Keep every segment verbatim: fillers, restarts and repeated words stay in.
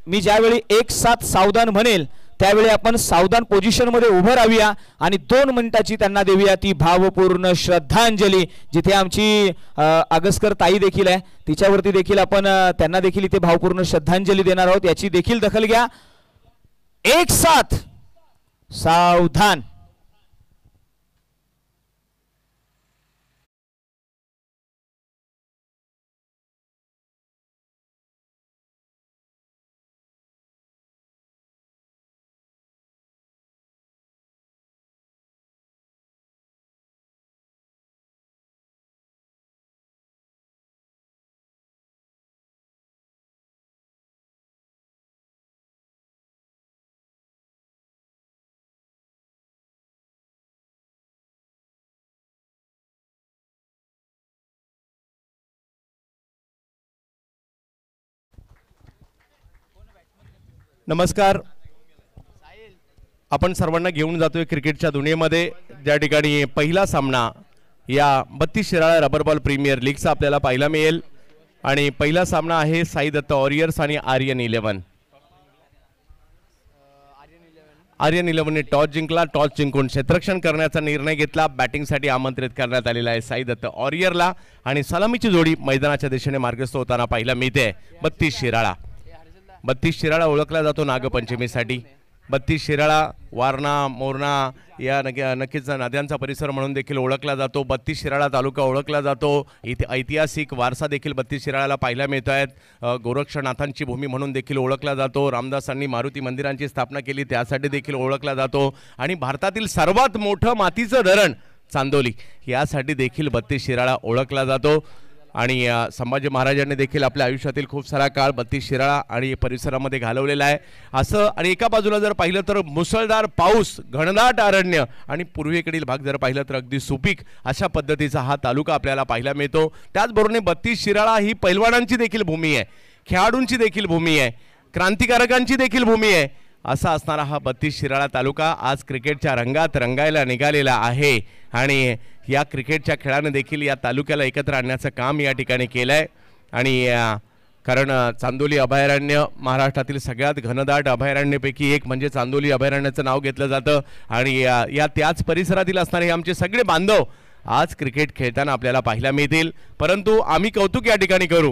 मी ज्यावेळी एक साथ सावधान म्हणेल त्यावेळी आपण सावधान पोझिशन मध्ये उभं राहूया आणि दोन मिनिटाची त्यांना देऊया ती भावपूर्ण श्रद्धांजली। जिथे आमची आगसकर ताई देखील आहे तिच्यावरती देखील आपण त्यांना देखील इथे भावपूर्ण श्रद्धांजली देणार आहोत, याची देखील दखल घ्या। एक साथ सावधान। नमस्कार, आपण सर्वांना घेऊन जातोय क्रिकेटच्या दुनियेमध्ये, ज्या ठिकाणी पहिला सामना या Battis Shirala rubber ball premier लीगचा आपल्याला पाहायला मिळेल आणि पहिला सामना आहे साई दत्त वॉरियर्स आणि आर्यन इलेव्हन। आर्यन इलेव्हनने टॉस जिंकला, टॉस जिंकून क्षेत्ररक्षण करण्याचा निर्णय घेतला। बॅटिंगसाठी आमंत्रित करण्यात आलेला आहे साई दत्त वॉरियरला आणि सलामीची जोडी मैदानाच्या दिशेने मार्गस्थ होताना पाहायला मिळते बत्तीस शिराळा। बत्तीस शिराळा ओळखला जातो नागपंचमीसाठी। बत्तीस शिराळा वारणा मोरणा या नक्कीच नद्यांचा परिसर म्हणून देखील ओळखला जातो। बत्तीस शिराळा तालुका ओळखला जातो। इथे ऐतिहासिक वारसा देखील बत्तीस शिराळ्याला पाहायला मिळत आहेत। गोरक्षनाथांची भूमी म्हणून देखील ओळखला जातो। रामदासांनी मारुती मंदिरांची स्थापना केली त्यासाठी देखील ओळखला जातो आणि भारतातील सर्वात मोठं मातीचं धरण चांदोली यासाठी देखील बत्तीस शिराळा ओळखला जातो। आणि संभाजी महाराजांनी देखील आपल्या आयुष्यातील खूप सारा काळ बत्तीस शिराळा आणि परिसरामध्ये घालवलेला आहे असं। आणि एका बाजूला जर पाहिलं तर मुसळधार पाऊस, घनदाट अरण्य आणि पूर्वेकडील भाग जर पाहिलं तर अगदी सुपीक अशा पद्धतीचा हा तालुका आपल्याला पाहायला मिळतो। त्याचबरोबर बत्तीस शिराळा ही पैलवानांची देखील भूमी आहे, खेळाडूंची देखील भूमी आहे, क्रांतिकारकांची देखील भूमी आहे। असा असणारा हा बत्तीस शिराळा तालुका आज क्रिकेटच्या रंगात रंगायला निघालेला आहे आणि या क्रिकेटच्या खेळाने देखील या तालुक्याला एकत्र आणण्याचं काम या ठिकाणी केलं आहे। आणि कारण चांदोली अभयारण्य महाराष्ट्रातील सगळ्यात घनदाट अभयारण्यपैकी एक म्हणजे चांदोली अभयारण्याचं नाव घेतलं जातं आणि या त्याच परिसरातील असणारे आमचे सगळे बांधव आज क्रिकेट खेळताना आपल्याला पाहायला मिळतील। परंतु आम्ही कौतुक या ठिकाणी करू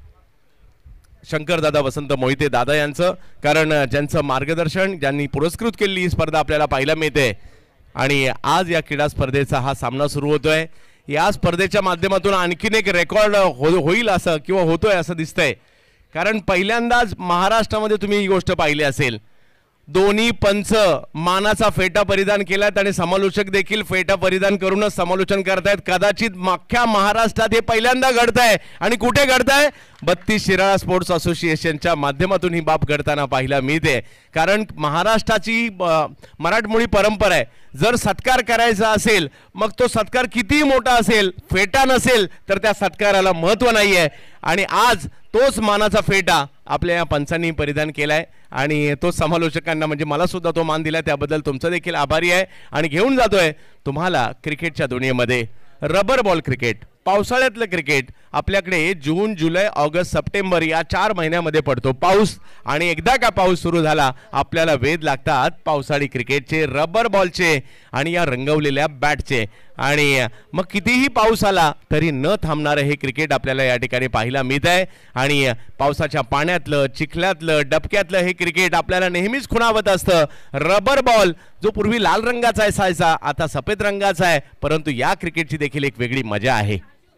शंकरदादा वसंत मोहिते दादा यांचं, कारण ज्यांचं मार्गदर्शन ज्यांनी पुरस्कृत केलेली ही स्पर्धा आपल्याला पाहायला मिळते आणि आज या क्रीडा स्पर्धेचा हा सामना सुरू होतोय। या स्पर्धेच्या माध्यमातून आणखीन एक रेकॉर्ड हो होईल असं किंवा होतोय असं दिसतंय, कारण पहिल्यांदाच महाराष्ट्रामध्ये तुम्ही ही गोष्ट पाहिली असेल, दोन्ही पंच मानाचा फेटा परिधान केलात आणि समालोचक देखील फेटा परिधान करूनच समालोचन करतायत। कदाचित अख्ख्या महाराष्ट्रात हे पहिल्यांदा घडतंय आणि कुठे घडतंय? बत्तीस शिराळा स्पोर्ट्स असोसिएशनच्या माध्यमातून ही बाब घडताना पाहायला मिळते। कारण महाराष्ट्राची मराठमोळी परंपरा आहे, जर सत्कार करायचा असेल मग तो सत्कार कितीही मोठा असेल, फेटा नसेल तर त्या सत्काराला महत्त्व नाही आहे आणि आज तोच मानाचा फेटा आपल्या या पंचांनी परिधान केलाय आणि तो समालोचकांना म्हणजे मला सुद्धा तो मान दिला, त्याबद्दल तुमचं देखील आभारी आहे। आणि घेऊन जातोय तुम्हाला क्रिकेटच्या दुनियेमध्ये रबर बॉल क्रिकेट, पावसाळ्यातलं क्रिकेट। आपल्याकडे जून जुलै ऑगस्ट सप्टेंबर या चार महिन्यामध्ये पडतो पाऊस आणि एकदा का पाऊस सुरू झाला आपल्याला वेध लागतात पावसाळी क्रिकेटचे, रबर बॉलचे आणि या रंगवलेल्या बॅटचे। आणि मग कितीही पाऊस आला तरी न थांबणारं हे क्रिकेट आपल्याला या ठिकाणी पाहायला मिळत आहे आणि पावसाच्या पाण्यातलं, चिखल्यातलं, डबक्यातलं हे क्रिकेट आपल्याला नेहमीच खुणावत असतं। रबर बॉल जो पूर्वी लाल रंगाचा असायचा आता सफेद रंगाचा आहे, परंतु या क्रिकेटची देखील एक वेगळी मजा आहे।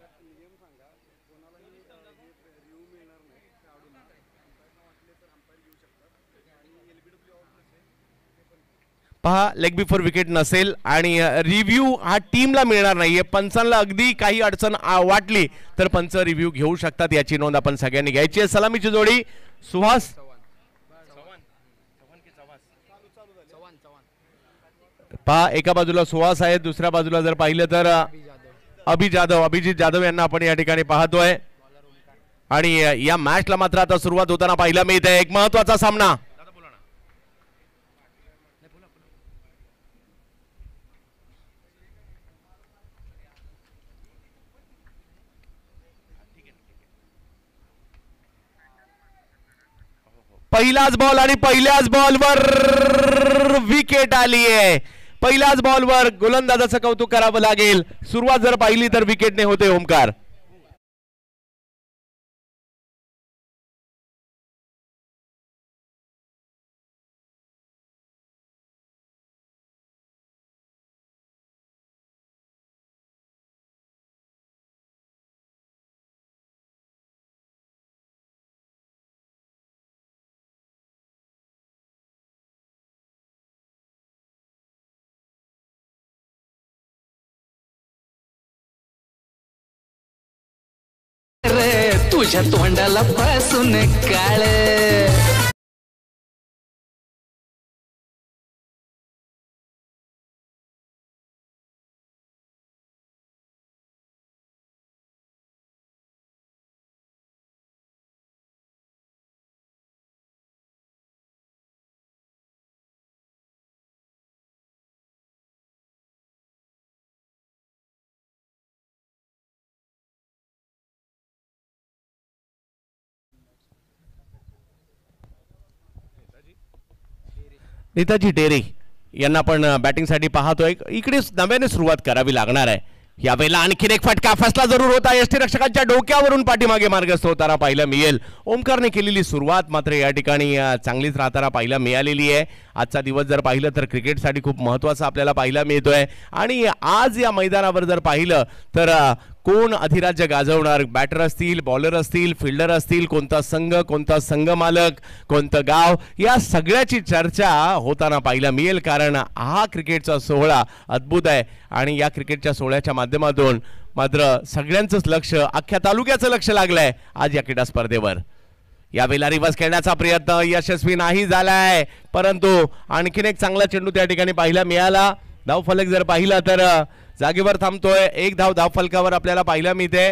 पहा, लेग बिफोर विकेट नसेल आणि रिव्ह्यू हा टीमला मिळणार नाहीये, पंचांना अगदी काही अडचण वाटली तर पंच रिव्ह्यू घेऊ शकतात, याची नोंद आपण सगळ्यांनी घ्यायची आहे। सलामीची जोडी सुहास, पहा एका बाजूला सुहास आहे, दुसऱ्या बाजूला जर पाहिलं तर अभि जाधव, अभिजित जाधव यांना आपण या ठिकाणी पाहतोय। आणि या मॅचला मात्र आता सुरुवात होताना पाहायला मिळते एक महत्त्वाचा सामना। पहिलाच बॉल आणि पहिल्याच बॉलवर विकेट आली आहे. पहिल्याच बॉलवर गोलंदाजाचं कौतुक करावं लागेल. सुरुवात जर पाहिली तर विकेटने होते ओमकार. तुझ्या तोंडाला पासून काळ नेताजी डेरे यांना पण बॅटिंगसाठी पाहतोय. इकडे नव्याने सुरुवात करावी लागणार आहे. यावेळेला आणखीन एक फटका फसला जरूर होता. यष्टीरक्षकांच्या डोक्यावरून पाठीमागे मार्गस्थ होताना पाहायला मिळेल. ओमकारने केलेली सुरुवात मात्र या ठिकाणी चांगलीच राहताना पाहायला मिळालेली आहे. आजचा दिवस जर पाहिलं तर क्रिकेटसाठी खूप महत्त्वाचा आपल्याला पाहायला मिळतोय. आणि आज या मैदानावर जर पाहिलं तर कोण अधिराज्य गाजवणार, बॅटर असतील, बॉलर असतील, फिल्डर असतील, कोणता संघ, कोणता संघ मालक, कोणतं गाव, या सगळ्याची चर्चा होताना पाहायला मिळेल. कारण हा क्रिकेटचा सोहळा अद्भुत आहे आणि या क्रिकेटच्या सोहळ्याच्या माध्यमातून मात्र सगळ्यांचंच लक्ष, अख्ख्या तालुक्याचं लक्ष लागलंय आज या क्रीडा स्पर्धेवर. यावेळेला रिव्हर्स खेळण्याचा प्रयत्न यशस्वी नाही झालाय, परंतु आणखीन एक चांगला चेंडू त्या ठिकाणी पाहायला मिळाला. धावफलक जर पाहिला तर जागेवर थांबतोय. एक धाव धावफलकावर आपल्याला पाहायला मिळते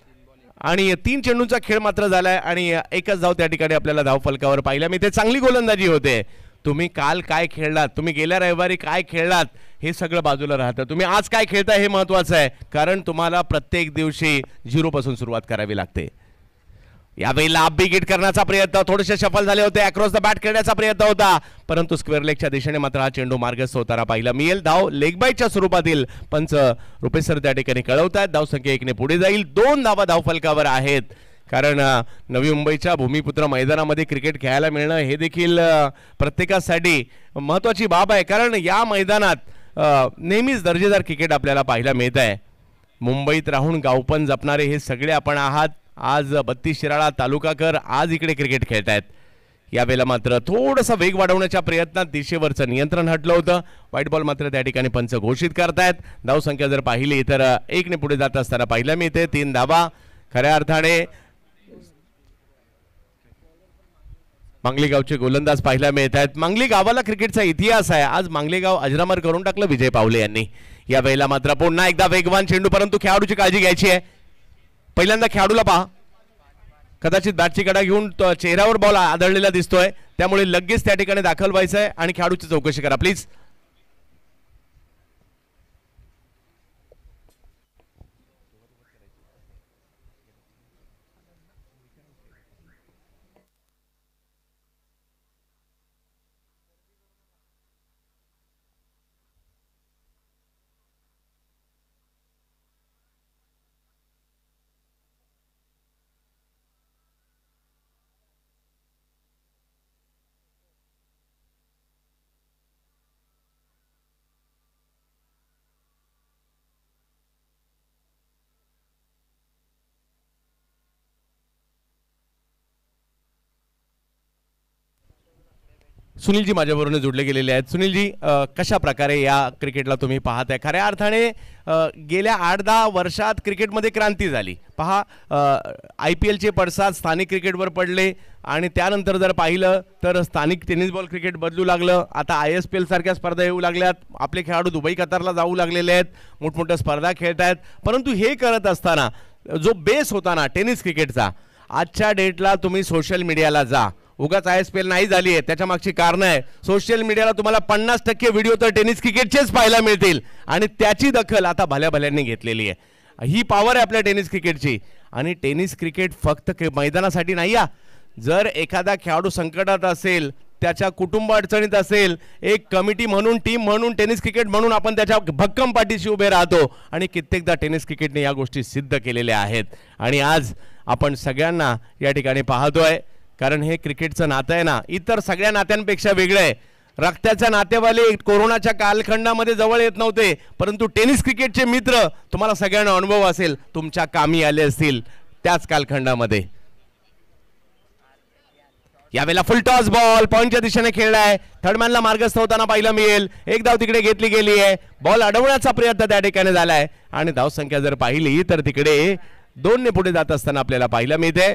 आणि तीन चेंडूंचा खेळ मात्र झालाय आणि एकच धाव त्या ठिकाणी आपल्याला धावफलकावर पाहायला मिळते. चांगली गोलंदाजी होते. तुम्ही काल काय खेळलात, तुम्ही गेल्या रविवारी काय खेळलात हे सगळं बाजूला राहतं. तुम्ही आज काय खेळताय हे महत्त्वाचं आहे, कारण तुम्हाला प्रत्येक दिवशी झिरो पासून सुरुवात करावी लागते. यावेळेला बिग हिट करण्याचा प्रयत्न, थोडेसे सफल झाले होते. अक्रॉस द बॅट खेळण्याचा प्रयत्न होता, परंतु स्क्वेअर लेगच्या दिशेने मात्र हा चेंडू मार्गस्थ होताना पाहायला मिळेल. धाव लेग बाईटच्या स्वरूपातील पंच रुपेश सर त्या ठिकाणी कळवतात. धावसंख्या एकने पुढे जाईल. दोन धावा धावफलकावर आहेत, कारण नवी मुंबईच्या भूमिपुत्र मैदानामध्ये क्रिकेट खेळायला मिळणं हे देखील प्रत्येकासाठी महत्त्वाची बाब आहे. कारण या मैदानात नेहमीच दर्जेदार क्रिकेट आपल्याला पाहायला मिळत आहे. मुंबईत राहून गावपण जपणारे हे सगळे आपण आहात. आज बत्तीस शिराळा तालुकाकर आज इकडे क्रिकेट खेळतायत. यावेळेला मात्र थोडासा वेग वाढवण्याच्या प्रयत्नात दिशेवरचं नियंत्रण हटलं होतं. व्हाईट बॉल मात्र त्या ठिकाणी पंच घोषित करतायत. धावसंख्या जर पाहिली तर एकने पुढे जात असताना पाहायला मिळते. तीन धावा खऱ्या अर्थाने मांगली गावचे गोलंदाज पाहायला मिळत आहेत. मांगली गावाला क्रिकेटचा इतिहास आहे. आज मांगली गाव अजरामर करून टाकलं विजय पावले यांनी. यावेळेला मात्र पुन्हा एकदा वेगवान चेंडू, परंतु खेळाडूची काळजी घ्यायची आहे. पहिल्यांदा खेळाडूला पहा, कदाचित बॅटची कडा घेऊन चेहऱ्यावर बॉल आदळलेला दिसतोय, त्यामुळे लगेच त्या ठिकाणी दाखल व्हायचं आहे आणि खेळाडूची चौकशी करा प्लीज. सुनीलजी माझ्याबरोबर जोडले गेलेले आहेत. सुनीलजी, कशा प्रकारे या क्रिकेटला तुम्ही पाहताय? खऱ्या अर्थाने गेल्या आठ दहा वर्षात क्रिकेटमध्ये क्रांती झाली. पहा, आय पी एलचे पडसाद स्थानिक क्रिकेटवर पडले आणि त्यानंतर जर पाहिलं तर स्थानिक टेनिस बॉल क्रिकेट बदलू लागलं. आता आय एस पी एल सारख्या स्पर्धा येऊ लागल्यात. आपले खेळाडू दुबई कतारला जाऊ लागलेले आहेत, मोठमोठ्या स्पर्धा खेळत आहेत. परंतु हे करत असताना जो बेस होता ना टेनिस क्रिकेटचा, आजच्या डेटला तुम्ही सोशल मीडियाला जा. उगाच आय एस पी एल नाही झाली आहे, त्याच्या मागची कारणं आहे. सोशल मीडियाला तुम्हाला पन्नास टक्के व्हिडिओ तर टेनिस क्रिकेटचेच पाहायला मिळतील आणि त्याची दखल आता भल्या भल्यांनी घेतलेली आहे. ही पॉवर आहे आपल्या टेनिस क्रिकेटची. आणि टेनिस क्रिकेट फक्त मैदानासाठी नाही, या जर एखादा खेळाडू संकटात असेल, त्याच्या कुटुंब अडचणीत असेल, एक कमिटी म्हणून, टीम म्हणून, टेनिस क्रिकेट म्हणून आपण त्याच्या भक्कम पाठीशी उभे राहतो आणि कित्येकदा टेनिस क्रिकेटने या गोष्टी सिद्ध केलेल्या आहेत. आणि आज आपण सगळ्यांना या ठिकाणी पाहतोय, कारण हे क्रिकेटचं नातं आहे ना, इतर सगळ्या नात्यांपेक्षा वेगळं आहे. रक्ताच्या नातेवाले कोरोनाच्या कालखंडामध्ये जवळ येत नव्हते, परंतु टेनिस क्रिकेटचे मित्र तुम्हाला सगळ्यांना अनुभव असेल, तुमच्या कामी आले असतील त्याच कालखंडामध्ये. यावेळेला फुल टॉस बॉल पॉइंटच्या दिशेने खेळलाय, थर्डमॅनला मार्गस्थ होताना पाहायला मिळेल. एक धाव तिकडे घेतली गेली आहे, बॉल अडवण्याचा प्रयत्न त्या ठिकाणी झालाय आणि धावसंख्या जर पाहिली तर तिकडे दोन ने पुढे जात असताना आपल्याला पाहायला मिळते.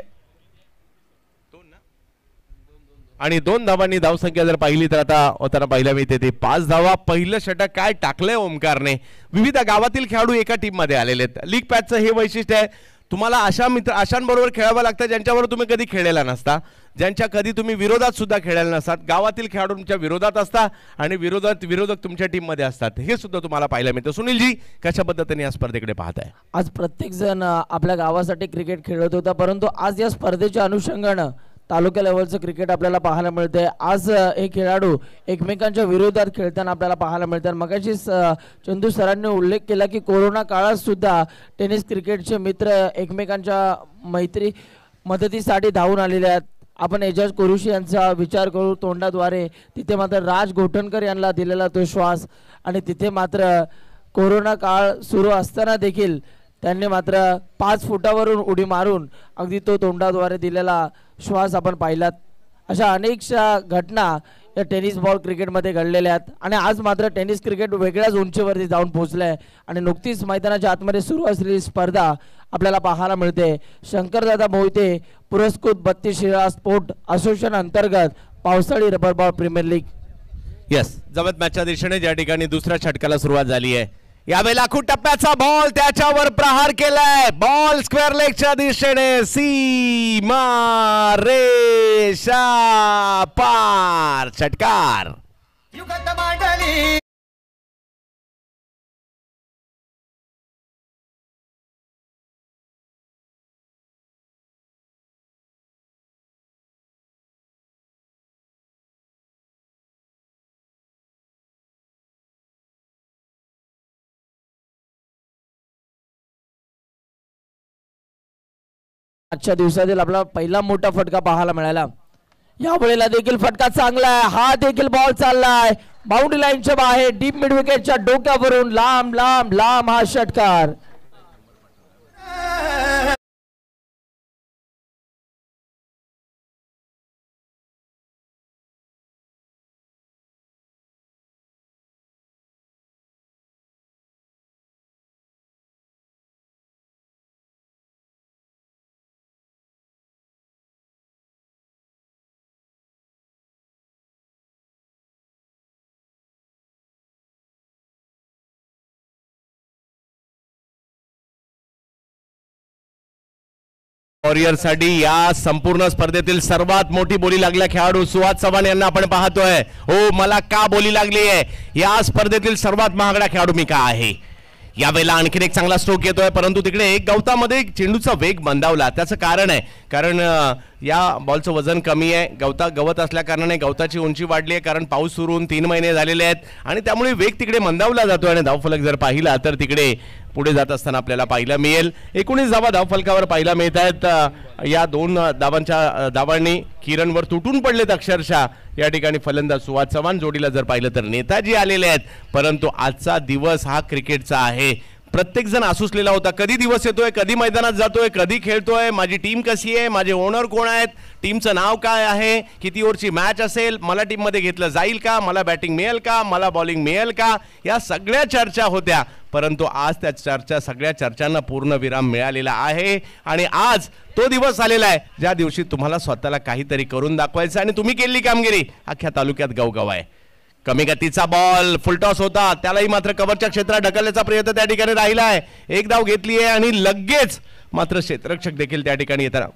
आणि दोन धावांनी धावसंख्या जर पाहिली तर आता होताना पाहायला मिळते ते पाच धावा. पहिलं षटक काय टाकलंय ओमकारने. विविध गावातील खेळाडू एका टीम मध्ये आलेले आहेत. लीग पॅचचं हे वैशिष्ट्य आहे, तुम्हाला अशा मित्र अशांबरोबर खेळावं लागतं ज्यांच्याबरोबर तुम्ही कधी खेळलेला नसता, ज्यांच्या कधी तुम्ही विरोधात सुद्धा खेळलेला नसतात. गावातील खेळाडू तुमच्या विरोधात असतात आणि विरोधात विरोधक तुमच्या टीम मध्ये असतात, हे सुद्धा तुम्हाला पाहायला मिळतं. सुनीलजी, कशा पद्धतीने या स्पर्धेकडे पाहताय? आज प्रत्येक जण आपल्या गावासाठी क्रिकेट खेळत होता, परंतु आज या स्पर्धेच्या अनुषंगानं तालुका लेवलचं क्रिकेट आपल्याला पाहायला मिळते. आज हे खेळाडू एकमेकांच्या विरोधात खेळताना आपल्याला पाहायला मिळतात. मगाशी चंदू सरांनी उल्लेख केला की कोरोना काळात सुद्धा टेनिस क्रिकेटचे मित्र एकमेकांच्या मैत्री मदतीसाठी धावून आलेले आहेत. आपण एजाज कुरुशी यांचा विचार करू तोंडाद्वारे, तिथे मात्र राज घोटणकर यांना दिलेला तो श्वास, आणि तिथे मात्र कोरोना काळ सुरू असताना देखील त्यांनी मात्र पाच फुटावरून उडी मारून अगदी तो तोंडाद्वारे दिलेला श्वास आपण पाहिलात. अशा अनेकशा घटना या टेनिस बॉल क्रिकेटमध्ये घडलेल्या आहेत आणि आज मात्र टेनिस क्रिकेट वेगळ्याच उंचीवरती जाऊन पोहोचलंय आणि नुकतीच मैदानाच्या आतमध्ये सुरू असलेली स्पर्धा आपल्याला पाहायला मिळते. शंकरदादा मोहिते पुरस्कृत बत्तीस शिराळा स्पोर्ट असोसिएशन अंतर्गत पावसाळी rubber ball premier league. Yes, जवळ मॅचच्या दिशेने ज्या ठिकाणी दुसऱ्या षटकाला सुरुवात झाली आहे, यावेळेला लाखू टप्प्याचा बॉल त्याच्यावर प्रहार केलाय. बॉल स्क्वेअर लेगच्या दिशेने सीमा रेषा पार, षटकार. आजच्या दिवसातील आपला पहिला मोठा फटका पाहायला मिळाला. यावेळेला देखील फटका चांगला आहे, हा देखील बॉल चाललाय बाउंड्री लाईनच्या बाहेर, डीप मिड विकेटच्या डोक्यावरून लांब लांब लांब हा षटकार. वॉरियर साठी या संपूर्ण स्पर्धेतील सर्वात मोठी बोली लागल्या खेळाडू सुहास चव्हाण यांना आपण पाहतोय. हो, मला का बोली लागली आहे, या स्पर्धेतील सर्वात महागडा खेळाडू मी का आहे. यावेळेला आणखीन एक चांगला स्ट्रोक येतोय, परंतु तिकडे गवतामध्ये चेंडूचा वेग मंदावला. त्याचं कारण आहे, कारण या बॉलचं वजन कमी आहे, गवता गवत असल्या कारणाने गवताची उंची वाढली आहे, कारण पाऊस सुरू होऊन तीन महिने झालेले आहेत आणि त्यामुळे वेग तिकडे मंदावला जातो. आणि धावफलक जर पाहिला तर तिकडे पुढे जात असताना आपल्याला पाहायला मिळेल एकोणीस धावा धावफलकावर पाहायला मिळत आहेत. या दोन धावांच्या धावांनी किरणवर तुटून पडलेत अक्षरशः. या ठिकाणी फलंदाज सुहास चव्हाण, जोडीला जर पाहिलं तर नेताजी आलेले आहेत. परंतु आजचा दिवस हा क्रिकेटचा आहे. प्रत्येक जण आसुसलेला होता, कधी दिवस येतोय, कधी मैदानात जातोय, कधी खेळतोय, माझी टीम कशी आहे, माझे ओनर कोण आहेत, टीमचं नाव काय आहे, किती ओव्हरची मॅच असेल, मला टीममध्ये घेतलं जाईल का, मला बॅटिंग मिळेल का, मला बॉलिंग मिळेल का, या सगळ्या चर्चा होत्या. परंतु आज त्या चर्चा सगळ्या चर्चांना पूर्ण विराम मिळालेला आहे आणि आज तो दिवस आलेला आहे ज्या दिवशी तुम्हाला स्वतःला काहीतरी करून दाखवायचं आणि तुम्ही केलेली कामगिरी अख्ख्या तालुक्यात गवगव आहे. कमी गतीचा बॉल फुलटॉस होता, त्यालाही मात्र कव्हरच्या क्षेत्रात ढकलण्याचा प्रयत्न त्या ठिकाणी राहिला आहे. एक धाव घेतली आहे आणि लगेच मात्र क्षेत्ररक्षक देखील त्या ठिकाणी येतात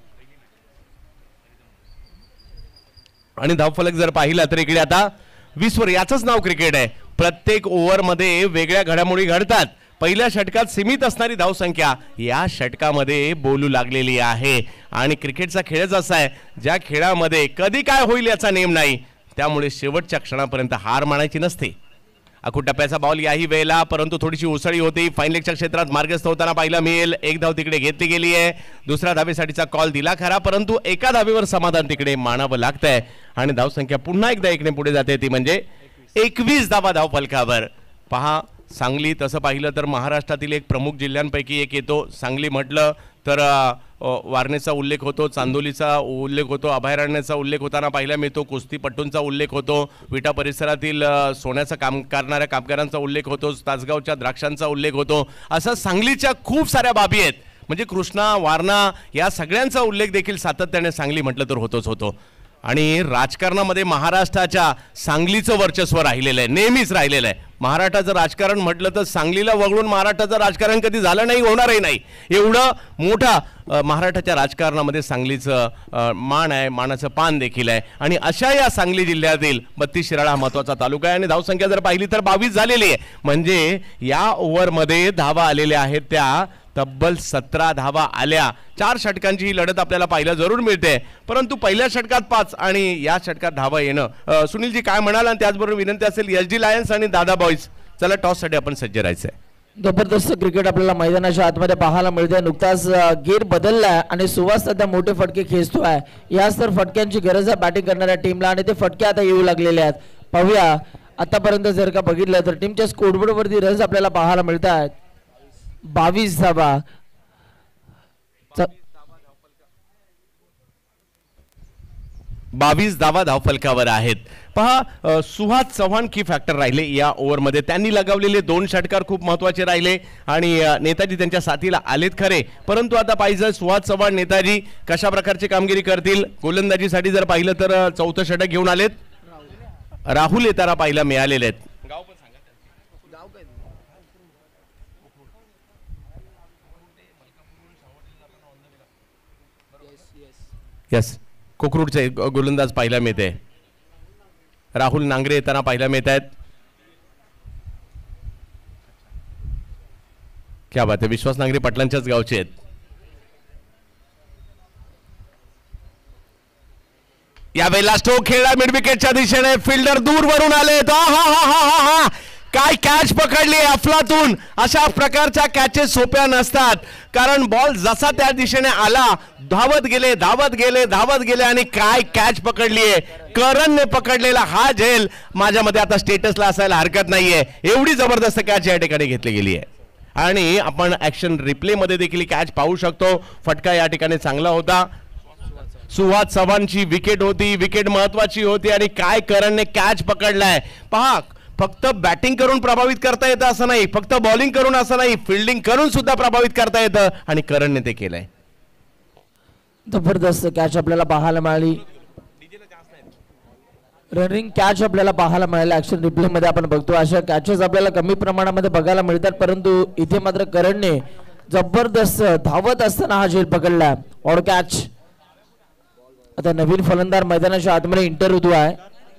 आणि धावफलक जर पाहिला तर इकडे आता विश्वर, याचंच नाव क्रिकेट आहे. प्रत्येक ओव्हरमध्ये वेगळ्या घडामोडी घडतात, पहिल्या षटकात सीमित असणारी धावसंख्या या षटकामध्ये बोलू लागलेली आहे आणि क्रिकेटचा खेळच असा आहे ज्या खेळामध्ये कधी काय होईल याचा नेम नाही, त्यामुळे शेवटच्या क्षणापर्यंत हार मानायची नसते. अखूट टप्प्याचा बॉल याही वेळेला, परंतु थोडीशी उसळी होती. फाईन लेगच्या क्षेत्रात मार्गस्थ होताना पाहायला मिळेल. एक धाव तिकडे घेतली गेली आहे. दुसऱ्या धावेसाठीचा कॉल दिला खरा, परंतु एका धावेवर समाधान तिकडे मानावं लागतंय आणि धावसंख्या पुन्हा एकदा एकने पुढे जाते, ती म्हणजे एकवीस धावा धाव फलकावर. पहा, सांगली तसं पाहिलं तर महाराष्ट्रातील एक प्रमुख जिल्ह्यांपैकी एक येतो. सांगली म्हटलं तर वारणेचा उल्लेख होतो, चांदोलीचा उल्लेख होतो, अभयारण्याचा उल्लेख होताना पाहायला मिळतो, कुस्तीपट्टूंचा उल्लेख होतो, विटा परिसरातील सोन्याचं काम करणाऱ्या कामगारांचा उल्लेख होतो, तासगावच्या द्राक्षांचा उल्लेख होतो. असं सांगलीच्या खूप साऱ्या बाबी आहेत. म्हणजे कृष्णा, वारणा या सगळ्यांचा उल्लेख देखील सातत्याने सांगली म्हटलं तर होतोच होतो. आणि राजकारणामध्ये महाराष्ट्राच्या सांगलीचं वर्चस्व राहिलेलं आहे, नेहमीच राहिलेलं आहे. महाराष्ट्राचं राजकारण म्हटलं तर सांगलीला वगळून महाराष्ट्राचं राजकारण कधी झालं नाही, होणारही नाही. एवढं मोठा महाराष्ट्राच्या राजकारणामध्ये सांगलीचं मान आहे, मानाचं पान देखील आहे. आणि अशा या सांगली जिल्ह्यातील बत्तीस शिराळा हा महत्त्वाचा तालुका आहे आणि धावसंख्या जर पाहिली तर बावीस झालेली आहे. म्हणजे या ओव्हरमध्ये धावा आलेल्या आहेत त्या तब्बल सतरा धावा आल्या. चार षटकांची ही लढत आपल्याला पाहायला जरूर मिळते, परंतु पहिल्या षटकात पाच आणि या षटकात धावा येणं. सुनीलजी काय म्हणाल? आणि त्याचबरोबर विनंती असेल एस डी लायन्स आणि दादा बॉईज, चला टॉससाठी आपण सज्ज राहायचंय. जबरदस्त क्रिकेट आपल्याला मैदानाच्या आतमध्ये पाहायला मिळते. नुकताच गेर बदललाय आणि सुवास सध्या मोठे फटके खेचतोय. याच तर फटक्यांची गरज आहे बॅटिंग करणाऱ्या टीमला आणि ते फटके आता येऊ लागलेले आहेत. पाहूया आतापर्यंत जर का बघितलं तर टीमच्या स्कोरबोर्ड वरती रन्स आपल्याला पाहायला मिळत आहेत. बावीस धावा. बावीस धावा धावफलकावर आहेत. पहा, सुहास चव्हाण की फॅक्टर राहिले या ओव्हरमध्ये. त्यांनी लगावलेले दोन षटकार खूप महत्त्वाचे राहिले आणि नेताजी त्यांच्या साथीला आलेत खरे, परंतु आता पाहिजे सुहास चव्हाण नेताजी कशा प्रकारची कामगिरी करतील. गोलंदाजीसाठी जर पाहिलं तर चौथं षटक घेऊन आलेत. राहुल येताना पाहायला मिळालेले आहेत. यस, कोकरूडचे गोलंदाज पाहायला मिळते. राहुल नांगरे येताना पाहायला मिळत आहेत. क्या बात आहे, विश्वास नांगरे पाटलांच्याच गावचे आहेत. यावेळेला स्ट्रोक खेळला मिड विकेटच्या दिशेने, फिल्डर दूर वरून आले. काय कॅच पकडली अफलातून. अशा प्रकारच्या कॅचेस सोप्या नसतात, कारण बॉल जसा त्या दिशेने आला धावत गेले धावत गेले धावत गेले आणि काय कॅच पकडली आहे. करणने पकडलेला हा झेल माझ्या मते आता स्टेटसला असायला हरकत नाहीये. एवढी जबरदस्त कॅच या ठिकाणी घेतली गेली आहे आणि आपण ऍक्शन रिप्ले मध्ये देखील कॅच पाहू शकतो. फटका या ठिकाणी चांगला होता. सुहास चव्हाणची विकेट होती, विकेट महत्वाची होती आणि काय करणने कॅच पकडलाय. पहा, फक्त बॅटिंग करून प्रभावित करता येतं असं नाही, फक्त बॉलिंग करून असं नाही, फिल्डिंग करून सुद्धा प्रभावित करता येतं आणि करणने ते केलंय. जबरदस्त कॅच आपल्याला पाहायला मिळाली. रनिंग कॅच आपल्याला पाहायला मिळाली. ऍक्शन रिप्ले मध्ये आपण बघतो अशा कॅचेस आपल्याला कमी प्रमाणामध्ये बघायला मिळतात, परंतु इथे मात्र करणने जबरदस्त धावत असताना हा झेल पकडला. Odd catch. आता नवीन फलंदाज मैदानाच्या आतमध्ये इंटर ऋतू आहे.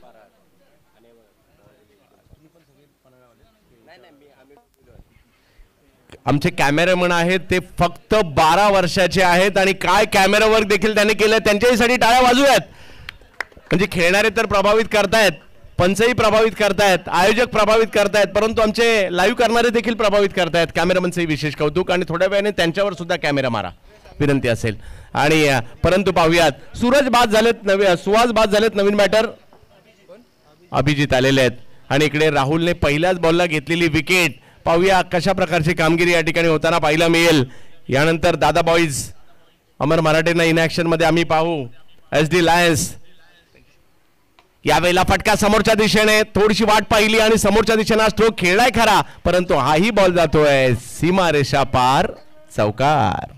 आमचे कॅमेरामन आहेत ते फक्त बारा वर्षाचे आहेत आणि काय कॅमेरा वर्क देखील त्यांनी केलं. त्यांच्यासाठी टाळ्या वाजूयात. म्हणजे खेळणारे तर प्रभावित करतायत, पंचही प्रभावित करतायत, आयोजक प्रभावित करतायत, परंतु आमचे लाईव्ह करणारे देखील प्रभावित करतायत. कॅमेरामनचे विशेष कौतुक आणि थोड्या वेळाने त्यांच्यावर सुद्धा कॅमेरा मारा विनंती असेल. आणि परंतु पाहूयात, सूरज बाद झालेत, नवे सुहास बाद झालेत, नवीन बॅटर अभिजित आलेले आहेत आणि इकडे राहुलने पहिल्याच बॉलला घेतलेली विकेट. पाहूया कशा प्रकारची कामगिरी या ठिकाणी होताना पाहायला मिळेल. यानंतर दादा बॉईज, अमर मराठेंना इन ऍक्शन मध्ये आम्ही पाहू. S D lions. यावेळेला फटका समोरच्या दिशेने, थोडीशी वाट पाहिली आणि समोरच्या दिशेने स्ट्रोक खेळलाय खरा, परंतु हाही बॉल जातोय सीमा रेषा पार, चौकार.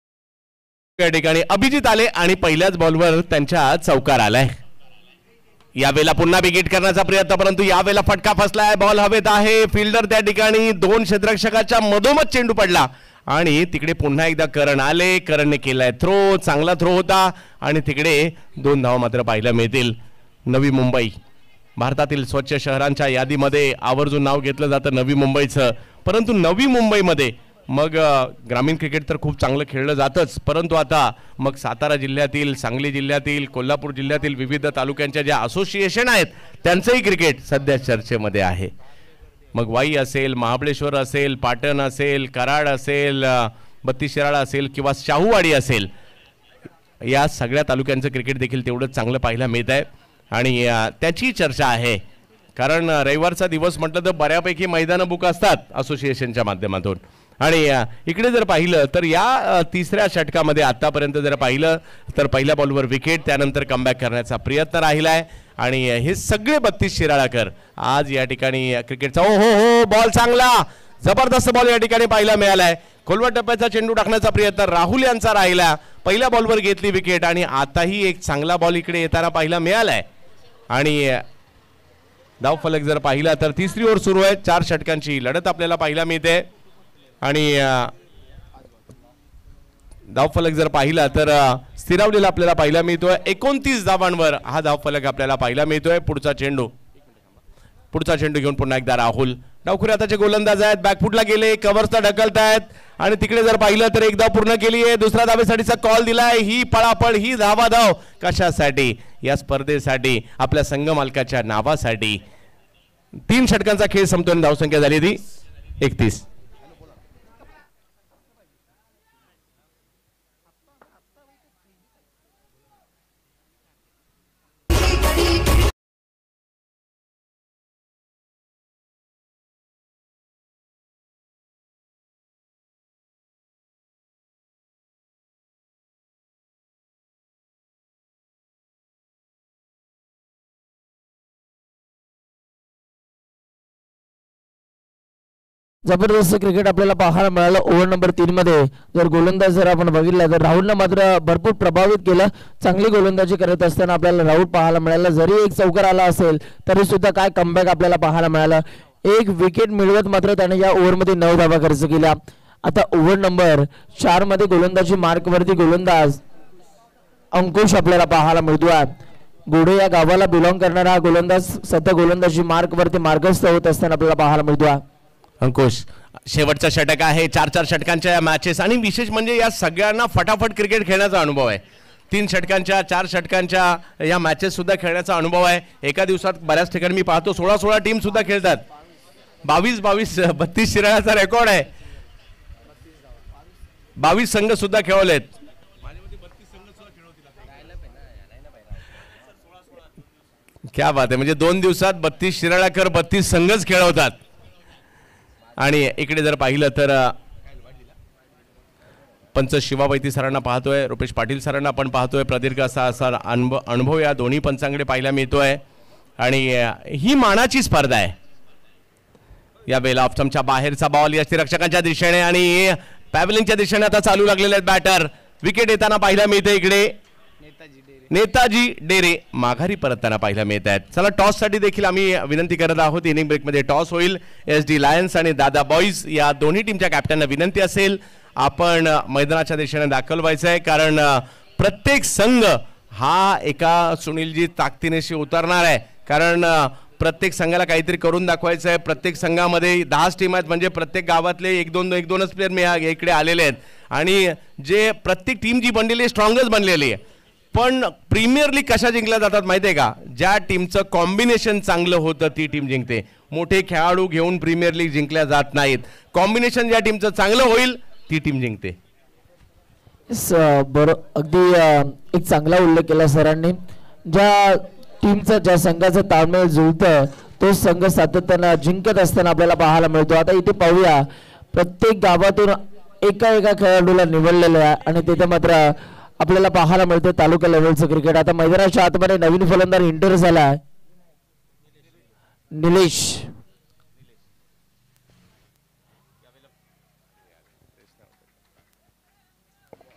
या ठिकाणी अभिजित आले आणि पहिल्याच बॉलवर त्यांच्या चौकार आलाय. यावेळेला पुन्हा विकेट करण्याचा प्रयत्न, परंतु यावेळेला फटका फसलाय. बॉल हवेत आहे. फिल्डर त्या ठिकाणी दोन क्षेत्ररक्षकाच्या मधोमध चेंडू पडला आणि तिकडे पुन्हा एकदा करण आले. करणने केलाय थ्रो, चांगला थ्रो होता आणि तिकडे दोन धावा मात्र पाहायला मिळतील. नवी मुंबई भारतातील स्वच्छ शहरांच्या यादीमध्ये आवर्जून नाव घेतलं जातं नवी मुंबईचं, परंतु नवी मुंबईमध्ये मग ग्रामीण क्रिकेट तर खूप चांगलं खेळलं जातंच, परंतु आता मग सातारा जिल्ह्यातील, सांगली जिल्ह्यातील, कोल्हापूर जिल्ह्यातील विविध तालुक्यांच्या ज्या असोसिएशन आहेत त्यांचंही क्रिकेट सध्या चर्चेमध्ये आहे. मग वाई असेल, महाबळेश्वर असेल, पाटण असेल, कराड असेल, बत्तीस शिराळा असेल किंवा शाहूवाडी असेल, या सगळ्या तालुक्यांचं क्रिकेट देखील तेवढंच चांगलं पाहायला मिळत आहे आणि त्याची चर्चा आहे. कारण रविवारचा दिवस म्हटलं तर बऱ्यापैकी मैदानं बुक असतात असोसिएशनच्या माध्यमातून. आणि इकडे जर पाहिलं तर या तिसऱ्या षटकामध्ये आतापर्यंत जर पाहिलं तर पहिल्या बॉलवर विकेट, त्यानंतर कमबॅक करण्याचा प्रयत्न राहिला आहे आणि हे सगळे बत्तीस शिराळाकर आज या ठिकाणी क्रिकेटचा ओ हो हो बॉल चांगला जबरदस्त बॉल या ठिकाणी पाहायला मिळालाय. खोलवर टप्प्याचा चेंडू टाकण्याचा प्रयत्न राहुल यांचा राहिला. पहिल्या बॉलवर घेतली विकेट आणि आताही एक चांगला बॉल इकडे येताना पाहायला मिळालाय. आणि धावफलक जर पाहिला तर तिसरी ओव्हर सुरू आहे. चार षटकांची लढत आपल्याला पाहायला मिळते आणि धावफलक जर पाहिला तर स्थिरावलेला आपल्याला पाहायला मिळतोय. एकोणतीस धावांवर हा धावफलक आपल्याला पाहायला मिळतोय. पुढचा चेंडू पुढचा चेंडू घेऊन पुन्हा एकदा राहुल. डावखुरे आताचे गोलंदाज आहेत, बॅकफुटला गेले, कव्हर्सला ढकलतायत आणि तिकडे जर पाहिलं तर एक धाव पूर्ण केली आहे. दुसऱ्या धावेसाठीचा कॉल दिलाय. ही पळापळ, ही धावा धाव कशासाठी? या स्पर्धेसाठी, आपल्या संघ मालकाच्या नावासाठी. तीन षटकांचा खेळ संपतोय. धावसंख्या झाली ती एकतीस. जबरदस्त क्रिकेट आपल्याला पाहायला मिळालं. ओव्हर नंबर तीन मध्ये जर गोलंदाज जर आपण बघितलं तर राहुलनं मात्र भरपूर प्रभावित केलं. चांगली गोलंदाजी करत असताना आपल्याला राहुल पाहायला मिळाला. जरी एक चौकार आला असेल तरी सुद्धा काय कमबॅक आपल्याला पाहायला मिळालं. एक विकेट मिळवत मात्र त्याने या ओव्हरमध्ये नऊ धावा खर्च केल्या. आता ओव्हर नंबर चार मध्ये गोलंदाजी मार्कवरती गोलंदाज अंकुश आपल्याला पाहायला मिळतोय. गोडे या गावाला बिलॉंग करणारा हा गोलंदाज सध्या गोलंदाजी मार्कवरती मार्गस्थ होत असताना आपल्याला पाहायला मिळतोय. अंकुश शेवटचा षटक आहे. चार चार षटकांच्या या मॅचेस आणि विशेष म्हणजे या सगळ्यांना फटाफट क्रिकेट खेळण्याचा अनुभव आहे. तीन षटकांच्या चार षटकांच्या या मॅचेस सुद्धा खेळण्याचा अनुभव आहे. एका दिवसात बऱ्याच ठिकाणी मी पाहतो सोळा सोळा टीम सुद्धा खेळतात. बावीस बावीस बत्तीस शिराळ्याचा रेकॉर्ड आहे. बावीस संघ सुद्धा खेळवलेत. क्या बात आहे. म्हणजे दोन दिवसात बत्तीस शिराळ्याकर बत्तीस संघच खेळवतात. आणि इकडे जर पाहिलं तर पंच शिवावैती सरांना पाहतोय, रुपेश पाटील सरांना पण पाहतोय. प्रदीर्घ असा असा अनुभव अनुभव या दोन्ही पंचांकडे पाहायला मिळतोय आणि ही मानाची स्पर्धा आहे. या वेळेला ऑफस्टंपच्या बाहेरचा बॉल यष्टीरक्षकांच्या दिशेने आणि पॅव्हलिंगच्या दिशेने आता चालू लागलेले आहेत बॅटर. विकेट येताना पाहायला मिळते. इकडे नेताजी डेरे माघारी परतताना पाहायला मिळत आहेत. चला टॉस साठी देखील आम्ही विनंती करत आहोत. इनिंग ब्रेकमध्ये टॉस होईल. एस डी लायन्स आणि दादा बॉईज या दोन्ही टीमच्या कॅप्टनना विनंती असेल आपण मैदानाच्या दिशेने दाखल व्हायचं आहे, कारण प्रत्येक संघ हा एका सुनीलजी ताकदीनेशी उतरणार आहे. कारण प्रत्येक संघाला काहीतरी करून दाखवायचं आहे. प्रत्येक संघामध्ये दहाच टीम आहेत म्हणजे प्रत्येक गावातले एक दोन एक दोनच प्लेयर मी इकडे आलेले आहेत आणि जे प्रत्येक टीम जी बनलेली आहे स्ट्रॉंगच बनलेली आहे. पण प्रीमियर लीग कशा जिंकल्या जातात माहिती आहे का? ज्या टीमचं कॉम्बिनेशन चांगलं होतं ती टीम जिंकते. मोठे खेळाडू घेऊन प्रीमियर लीग जिंकल्या जात नाहीत. कॉम्बिनेशन ज्या टीमचं चांगलं होईल ती टीम जिंकते. बरोबर, अगदी एक चांगला उल्लेख केला सरांनी. ज्या टीमचं ज्या संघाचं ताळमेळ जुळतं तो संघ सातत्यानं जिंकत असताना आपल्याला पाहायला मिळतो. आता इथे पाहूया प्रत्येक गावातून एका एका खेळाडूला निवडलेलं आहे आणि तिथे मात्र आपल्याला पाहायला मिळते तालुका लेवलचं क्रिकेट. आता मैदानाच्या आतमध्ये नवीन फलंदाज एंटर झाला निलेश.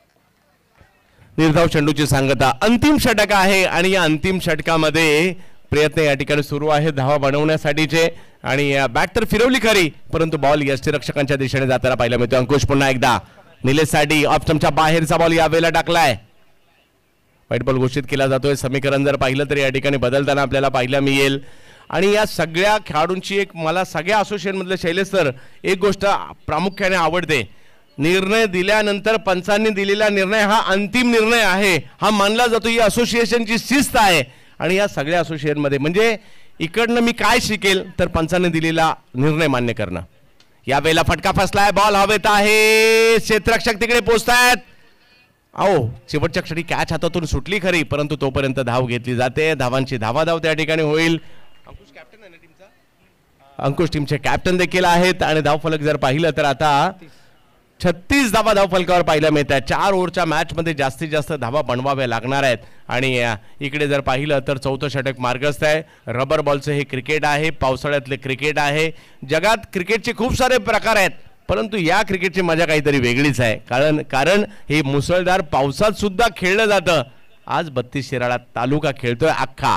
निर्धाव चेंडूची सांगता. अंतिम षटक आहे आणि या अंतिम षटकामध्ये प्रयत्न या ठिकाणी सुरू आहे धावा बनवण्यासाठीचे आणि बॅट तर फिरवली खरी परंतु बॉल यष्टीरक्षकांच्या दिशेने जाताना पाहायला मिळतो. अंकुश पुन्हा एकदा निलेशसाठी ऑफ स्टंपच्या बाहेरचा बॉल यावेळेला टाकलाय. व्हाईट बॉल घोषित केला जातोय. समीकरण जर पाहिलं तर या ठिकाणी बदलताना आपल्याला पाहायला मिळेल. आणि या सगळ्या खेळाडूंची एक मला सगळ्या असोसिएशन मधले शैलेश सर एक गोष्ट प्रामुख्याने आवडते. निर्णय दिल्यानंतर पंचांनी दिलेला निर्णय हा अंतिम निर्णय आहे हा मानला जातो. ही असोसिएशनची शिस्त आहे आणि या सगळ्या असोसिएशन मध्ये म्हणजे इकडनं मी काय शिकेल तर पंचांनी दिलेला निर्णय मान्य करणं. यावेळेला फटका फसलाय. बॉल हवेत आहे. क्षेत्ररक्षक तिकडे पोहोचतायत. अहो शेवटच्या क्षणी कॅच हातातून सुटली खरी परंतु तोपर्यंत धाव घेतली जाते. धावांची धावाधाव त्या ठिकाणी होईल. अंकुश कॅप्टन आहे ना टीमचा. अंकुश टीमचे कॅप्टन देखील आहेत आणि धावफलक जर पाहिलं तर आता छत्तीस धावा धावफलकावर पाहायला मिळत आहेत. चार ओव्हरच्या मॅच मध्ये जास्तीत जास्त धावा बनवाव्या लागणार आहेत आणि इकडे जर पाहिलं तर चौथं षटक मार्गस्थ आहे. रबर बॉलचं हे क्रिकेट आहे. पावसाळ्यातले क्रिकेट आहे. जगात क्रिकेटचे खूप सारे प्रकार आहेत परंतु या क्रिकेटची मजा काहीतरी वेगळीच आहे. कारण कारण हे मुसळधार पावसात सुद्धा खेळलं जातं. आज बत्तीस शिराळा तालुका खेळतोय अख्खा.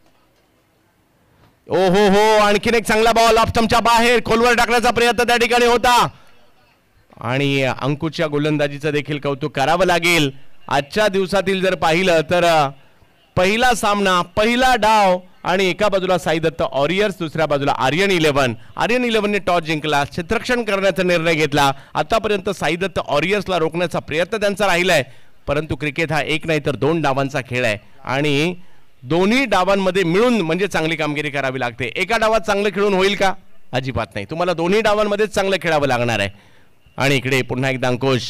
ओ हो हो आणखीन एक चांगला बॉल ऑफ स्टंपच्या बाहेर खोलवर टाकण्याचा प्रयत्न त्या ठिकाणी होता आणि अंकुशच्या गोलंदाजीचं देखील कौतुक करावं लागेल. आजच्या दिवसातील जर पाहिलं तर पहिला सामना पहिला डाव आणि एका बाजूला साई दत्त वॉरियर्स दुसऱ्या बाजूला आर्यन इलेव्हन. आर्यन इलेव्हनने टॉस जिंकला. क्षेत्ररक्षण करण्याचा निर्णय घेतला. आतापर्यंत साई दत्त वॉरियर्सला रोखण्याचा प्रयत्न त्यांचा राहिलाय परंतु क्रिकेट हा एक नाही तर दोन डावांचा खेळ आहे आणि दोन्ही डावांमध्ये मिळून म्हणजे चांगली कामगिरी करावी लागते. एका डावात चांगलं खेळून होईल का? अजिबात नाही. तुम्हाला दोन्ही डावांमध्येच चांगलं खेळावं लागणार आहे. आणि इकडे पुन्हा एकदा अंकुश.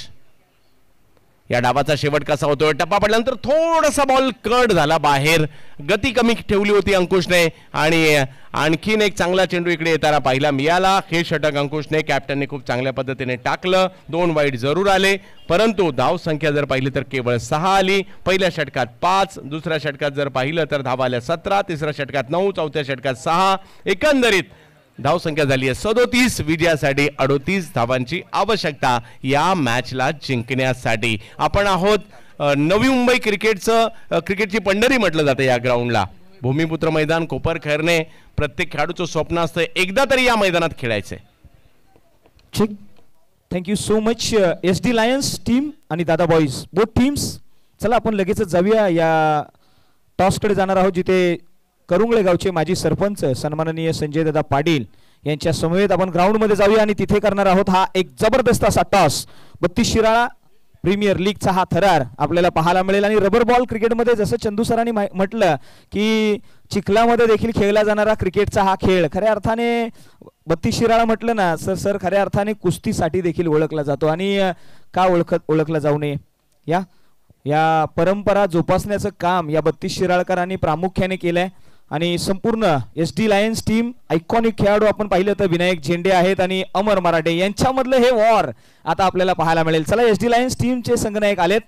या डावाचा शेवट कसा होतोय? टप्पा पडल्यानंतर थोडासा बॉल कट झाला बाहेर. गती कमी ठेवली होती अंकुशने आणि आणखीन एक चांगला चेंडू इकडे येताना पाहिला मिळाला. हे षटक अंकुशने कॅप्टनने खूप चांगल्या पद्धतीने टाकलं. दोन वाईट जरूर आले परंतु धाव संख्या जर पाहिली तर केवळ सहा आली. पहिल्या षटकात पाच, दुसऱ्या षटकात जर पाहिलं तर धावा आल्या सतरा, तिसऱ्या षटकात नऊ, चौथ्या षटकात सहा. एकंदरीत धाव संख्या झाली आहे सदोतीस. विजयासाठी अडोतीस धावांची आवश्यकता या मॅचला जिंकण्यासाठी. आपण आहोत नवी मुंबई क्रिकेटचं क्रिकेटची पंढरी म्हटलं जातं या ग्राउंडला. भूमिपुत्र मैदान कोपर खैरने. प्रत्येक खेळाडूचं स्वप्न असतं एकदा तरी या मैदानात खेळायचंय. ठीक. Thank you so much S D lions team आणि दादा बॉईज बोथ टीम्स. चला आपण लगेचच जाऊया या टॉसकडे जाणार आहोत जिथे करुंगळे गावचे माजी सरपंच सन्माननीय संजय दादा पाटील यांच्या समवेत आपण ग्राउंड मध्ये जाऊया आणि तिथे करणार आहोत हा एक जबरदस्त असा टॉस. बत्तीस शिराळा प्रीमियर लीगचा हा थरार आपल्याला पाहायला मिळेल आणि रबर बॉल क्रिकेटमध्ये जसं चंदू सरांनी म्हटलं की चिखलामध्ये देखील खेळला जाणारा क्रिकेटचा हा खेळ खऱ्या अर्थाने बत्तीस शिराळा म्हटलं ना सर सर खऱ्या अर्थाने कुस्तीसाठी देखील ओळखला जातो आणि का ओळखत ओळखला जाऊ नये. या या परंपरा जोपासण्याचं काम या बत्तीस शिराळकरांनी प्रामुख्याने केलंय आणि संपूर्ण S D lions team iconic खेळाडू आपण पाहिलं तर विनायक झेंडे आहेत आणि अमर मराठे यांच्यामधलं हे वॉर आता आपल्याला पाहायला मिळेल. चला एस डी लायन्स टीमचे संघनायक आलेत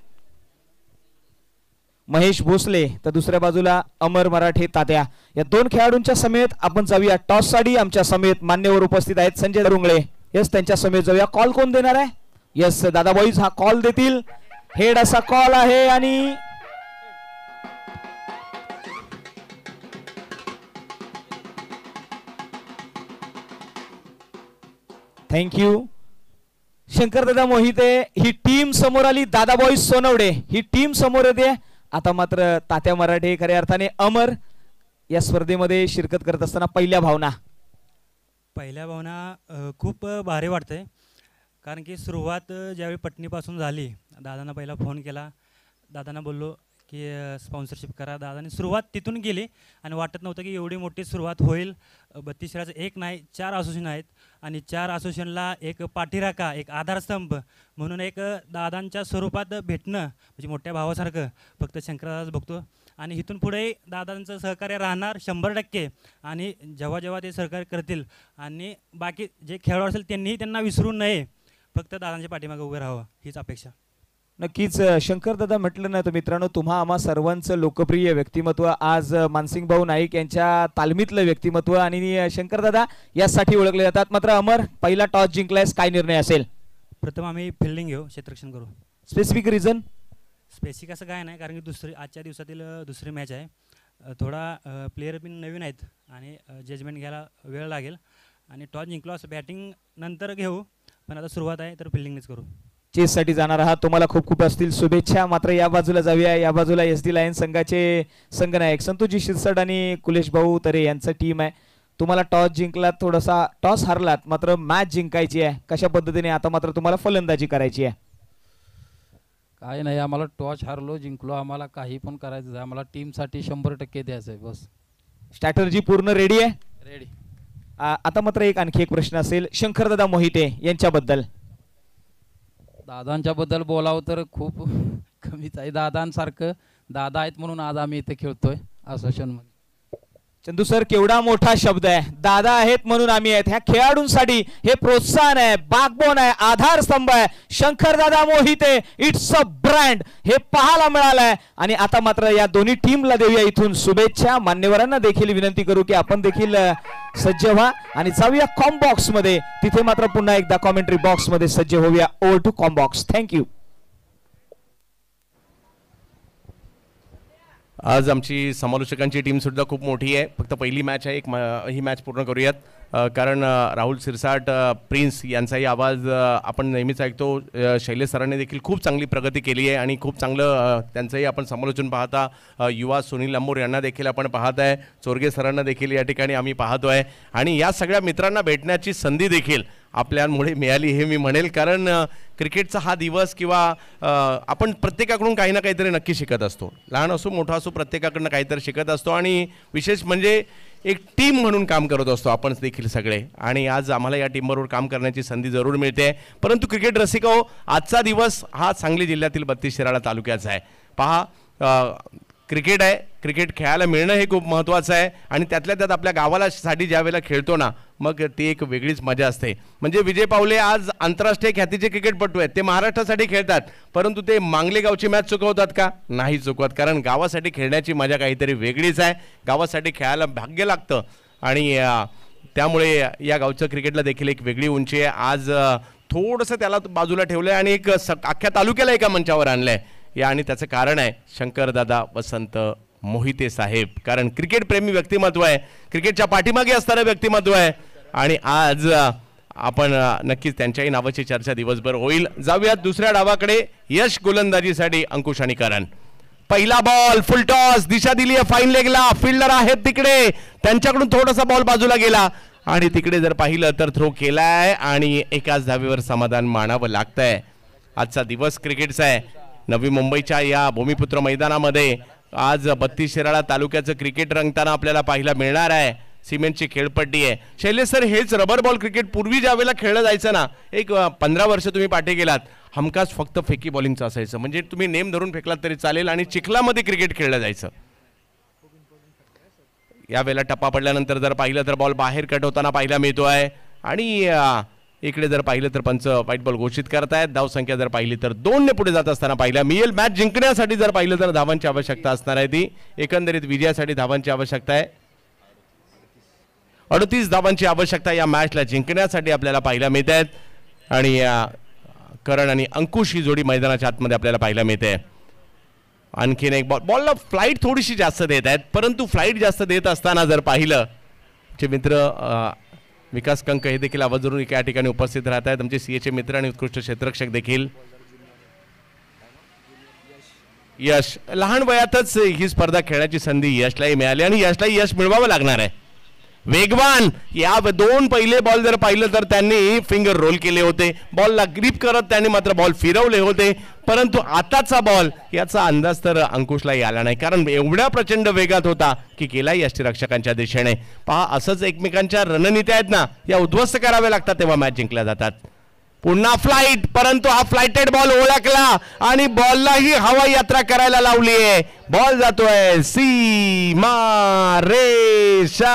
महेश भोसले तर दुसऱ्या बाजूला अमर मराठे तात्या. या दोन खेळाडूंच्या समेत आपण जाऊया टॉस साठी. आमच्या समेत मान्यवर उपस्थित आहेत संजय करुंगळे. यस त्यांच्या समेत जाऊया. कॉल कोण देणार आहे? यस दादा बॉईज हा कॉल देतील. हेड असा कॉल आहे आणि थँक्यू शंकर दादा मोहिते. ही टीम समोर आली. दादा बॉईज सोनवडे ही टीम समोर येते. आता मात्र तात्या मराठे खऱ्या अर्थाने अमर या स्पर्धेमध्ये शिरकत करत असताना पहिल्या भावना पहिल्या भावना खूप भारी वाटते कारण की सुरुवात ज्यावेळी पटणीपासून झाली दादांना पहिला फोन केला. दादांना बोललो की स्पॉन्सरशिप करा. दादाने सुरुवात तिथून केली आणि वाटत नव्हतं की एवढी मोठी सुरुवात होईल. बत्तीस शिराळाचं एक नाही चार असोसिएशन आहेत आणि चार असोसिएशनला एक पाठीराखा एक आधारस्तंभ म्हणून एक दादांच्या स्वरूपात भेटणं म्हणजे मोठ्या भावासारखं फक्त शंकरदादाच बघतो आणि इथून पुढे दादांचं सहकार्य राहणार शंभर टक्के. आणि जेव्हा जेव्हा ते सहकार्य करतील आणि बाकी जे खेळाडू असेल त्यांनीही त्यांना विसरू नये. फक्त दादांच्या पाठीमागे उभे राहावं हीच अपेक्षा. नक्कीच शंकर दादा म्हटलं ना तर मित्रांनो तुम्हा आम्हा सर्वांचं लोकप्रिय व्यक्तिमत्व आज मानसिंग भाऊ नाईक यांच्या तालमीतलं व्यक्तिमत्व आणि शंकर दादा यासाठी ओळखले जातात. मात्र अमर पहिला टॉस जिंकलायस काय निर्णय असेल? प्रथम आम्ही फिल्डिंग घेऊ क्षेत्ररक्षण करू. Specific reason? स्पेसिफिक असं काय नाही कारण की दुसरी आजच्या दिवसातील दुसरी मॅच आहे. अ, थोडा प्लेयर पण नवीन आहेत आणि जजमेंट घ्यायला वेळ लागेल आणि टॉस जिंकलो असं बॅटिंग नंतर घेऊ, पण आता सुरुवात आहे तर फिल्डिंगच करू. चेससाठी जाणार आहात, तुम्हाला खूप खूप असतील शुभेच्छा. मात्र या बाजूला जाऊया, या बाजूला एस डी लायन्स संघाचे संघनायक संतोषजी शिरसट आणि कुलेश भाऊ तरे यांचं टीम आहे. तुम्हाला टॉस जिंकलात, थोडासा टॉस हरलात, मात्र मॅच जिंकायची आहे. कशा पद्धतीने आता मात्र तुम्हाला फलंदाजी करायची आहे? काय नाही, आम्हाला टॉस हारलो जिंकलो आम्हाला काही पण करायचं आहे, आम्हाला टीमसाठी शंभर टक्के द्यायचं आहे बस. स्ट्रॅटर्जी पूर्ण रेडी आहे? रेडी. आता मात्र एक आणखी एक प्रश्न असेल शंकरदादा मोहिते यांच्याबद्दल. दादांच्या बद्दल बोलावं तर खूप कमीच आहे. दादांसारखं दादा आहेत म्हणून आज आम्ही इथे खेळतोय असोसिएशनमध्ये. चंदू सर, केवढा मोठा शब्द आहे, दादा आहेत म्हणून आम्ही आहेत. ह्या खेळाडूंसाठी हे प्रोत्साहन आहे, बाकबोन आहे, आधारस्तंभ आहे. Shankardada Mohite it's a brand, हे पाहायला मिळालंय. आणि आता मात्र या दोन्ही टीमला देऊया इथून शुभेच्छा. मान्यवरांना देखील विनंती करू की आपण देखील सज्ज व्हा आणि जाऊया कॉम बॉक्स मध्ये. तिथे मात्र पुन्हा एकदा कॉमेंट्री बॉक्स मध्ये सज्ज होऊया. Over to comm box. Thank you. आज आमची समालोचकांची टीम सुद्धा खूप मोठी आहे. फक्त पहिली मॅच आहे, एक ही मॅच पूर्ण करूयात. कारण राहुल सिरसाट प्रिन्स यांचाही आवाज आपण नेहमीच ऐकतो. शैलेश सरांनी देखील खूप चांगली प्रगती केली आहे आणि खूप चांगलं त्यांचंही आपण समालोचन पाहता. युवा सुनील लांबोर यांना देखील आपण पाहत आहे, चोरगे सरांना देखील या ठिकाणी आम्ही पाहतो आहे. आणि या सगळ्या मित्रांना भेटण्याची संधी देखील आपल्यामुळे मिळाली हे मी म्हणेल. कारण क्रिकेटचा हा दिवस किंवा आपण प्रत्येकाकडून काही ना काहीतरी नक्की शिकत असतो. लहान असो मोठा असो प्रत्येकाकडनं काहीतरी शिकत असतो आणि विशेष म्हणजे एक टीम म्हणून काम करत असतो आपण देखील सगळे. आणि आज आम्हाला या टीमबरोबर काम करण्याची संधी जरूर मिळते. परंतु क्रिकेट रसिको, आजचा दिवस हा सांगली जिल्ह्यातील बत्तीस शिराळा तालुक्याचा आहे. पहा, क्रिकेट आहे, क्रिकेट खेळायला मिळणं हे खूप महत्त्वाचं आहे. आणि त्यातल्या त्यात आपल्या गावाला साठी ज्या वेळेला खेळतो ना, मग ती एक वेगळीच मजा असते. म्हणजे विजय पावले आज आंतरराष्ट्रीय ख्यातीचे क्रिकेटपटू आहेत, ते महाराष्ट्रासाठी खेळतात. परंतु ते मांगले गावची मॅच चुकवतात का? नाही चुकवत. कारण गावासाठी खेळण्याची मजा काहीतरी वेगळीच आहे. गावासाठी खेळायला भाग्य लागतं आणि त्यामुळे या गावचं क्रिकेटला देखील एक वेगळी उंची आहे. आज थोडंसं त्याला बाजूला ठेवलं आहे आणि एक अख्ख्या तालुक्याला एका मंचावर आणलं आहे. या आणि त्याचं कारण आहे शंकरदादा वसंत मोहिते साहेब. कारण क्रिकेट प्रेमी व्यक्तिमत्व आहे, क्रिकेटच्या पाठीमागे असणारं व्यक्तिमत्व आहे. आणि आज आपण नक्कीच त्यांच्याही नावाची चर्चा दिवसभर होईल. जाऊयात दुसऱ्या डावाकडे. यश गोलंदाजीसाठी अंकुश आणि करण. पहिला बॉल फुल टॉस, दिशा दिली आहे फाईन लेगला. फिल्डर आहेत तिकडे, त्यांच्याकडून थोडासा बॉल बाजूला गेला आणि तिकडे जर पाहिलं तर थ्रो केलाय आणि एकाच धावेवर समाधान मानावं लागतंय. आजचा दिवस क्रिकेटचा आहे. नवी मुंबईच्या या भूमिपुत्र मैदानामध्ये आज बत्तीस शिराळा तालुक्याचं क्रिकेट रंगताना आपल्याला पाहायला मिळणार आहे. सिमेंटची खेळपट्टी आहे. शैलेश सर, हेच रबर बॉल क्रिकेट पूर्वी ज्या वेळेला खेळलं जायचं ना, एक पंधरा वर्ष तुम्ही पाठी गेलात, हमखास फक्त फेकी बॉलिंगचं असायचं. म्हणजे तुम्ही नेम धरून फेकलात तरी चालेल आणि चिखलामध्ये क्रिकेट खेळलं जायचं. यावेळेला टप्पा पडल्यानंतर जर पाहिलं तर बॉल बाहेर कट होताना पाहायला मिळतो आहे. आणि इकडे जर पाहिलं तर पंच व्हाईट बॉल घोषित करतायत. धावसंख्या जर पाहिली तर दोनने पुढे जात असताना पाहिला मिळेल. मॅच जिंकण्यासाठी जर पाहिलं तर धावांची आवश्यकता असणार आहे. ती एकंदरीत विजयासाठी धावांची आवश्यकता आहे. अडतीस धावांची आवश्यकता या मॅचला जिंकण्यासाठी आपल्याला पाहायला मिळत आहेत. आणि करण आणि अंकुश ही जोडी मैदानाच्या आतमध्ये आपल्याला पाहायला मिळते. आणखीन एक बॉल, बॉलला फ्लाईट थोडीशी जास्त देत आहेत. परंतु फ्लाईट जास्त देत असताना जर पाहिलं चे मित्र विकास कंक हे देखील आवाजवरून या ठिकाणी उपस्थित राहत आहेत. आमचे सीएचे मित्र आणि उत्कृष्ट क्षेत्ररक्षक देखील. यश, लहान वयातच ही स्पर्धा खेळण्याची संधी यशलाही मिळाली आणि यशलाही यश मिळवावं लागणार आहे. वेगवान, या दोन पहिले बॉल जर पाहिलं तर त्यांनी फिंगर रोल केले होते. बॉलला ग्रिप करत त्यांनी मात्र बॉल फिरवले होते. परंतु आताचा बॉल याचा अंदाज तर अंकुशलाही आला नाही, कारण एवढ्या प्रचंड वेगात होता की केलाही यष्टीरक्षकांच्या दिशेने. पहा, असंच एकमेकांच्या रणनीत्या आहेत ना, या उद्ध्वस्त कराव्या लागतात तेव्हा मॅच जिंकल्या जातात. पुन्हा फ्लाईट, परंतु हा फ्लाइटेड बॉल ओळखला आणि बॉललाही हवा यात्रा करायला लावली आहे. बॉल जातोय सीमा रेषा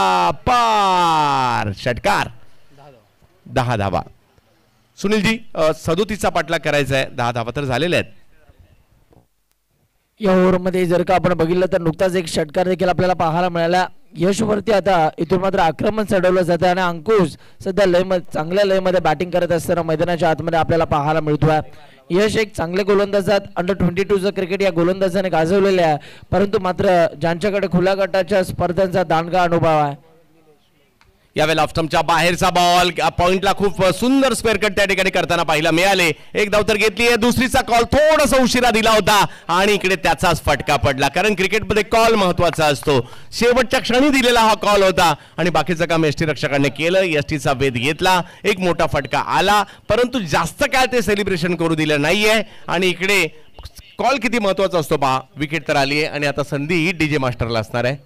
पार. षटकार. दहा धावा. सुनीलजी, सदोतीसचा पाठलाग करायचा आहे. दहा धावा तर झालेल्या आहेत. या ओव्हरमध्ये जर का आपण बघितलं तर नुकताच एक षटकार देखील आपल्याला पाहायला मिळाला. यशवरती आता इथून मात्र आक्रमण चढवलं जातं आणि अंकुश सध्या लय मध्ये चांगल्या लयमध्ये बॅटिंग करत असताना मैदानाच्या आतमध्ये आपल्याला पाहायला मिळतोय. यश एक चांगले गोलंदाज आहेत. अंडर ट्वेंटी टूचं क्रिकेट या गोलंदाजाने गाजवलेले आहे, परंतु मात्र ज्यांच्याकडे खुल्या गटाच्या स्पर्धांचा दांडगा अनुभव आहे. यावेळेला ऑफस्टंपच्या बाहेरचा बॉल पॉइंटला खूप सुंदर स्क्वेअर कट त्या ठिकाणी करताना पाहायला मिळाले. एक धाव तर घेतली आहे. दुसरीचा कॉल थोडासा उशिरा दिला होता आणि इकडे त्याचाच फटका पडला, कारण क्रिकेटमध्ये कॉल महत्वाचा असतो. शेवटच्या क्षणी दिलेला हा कॉल होता आणि बाकीचं काम एसटी रक्षकाने केलं. एसटीचा वेध घेतला, एक मोठा फटका आला, परंतु जास्त काय ते सेलिब्रेशन करू दिलं नाहीये. आणि इकडे कॉल किती महत्वाचा असतो पहा. विकेट तर आली आहे आणि आता संधी डीजे मास्टरला असणार आहे.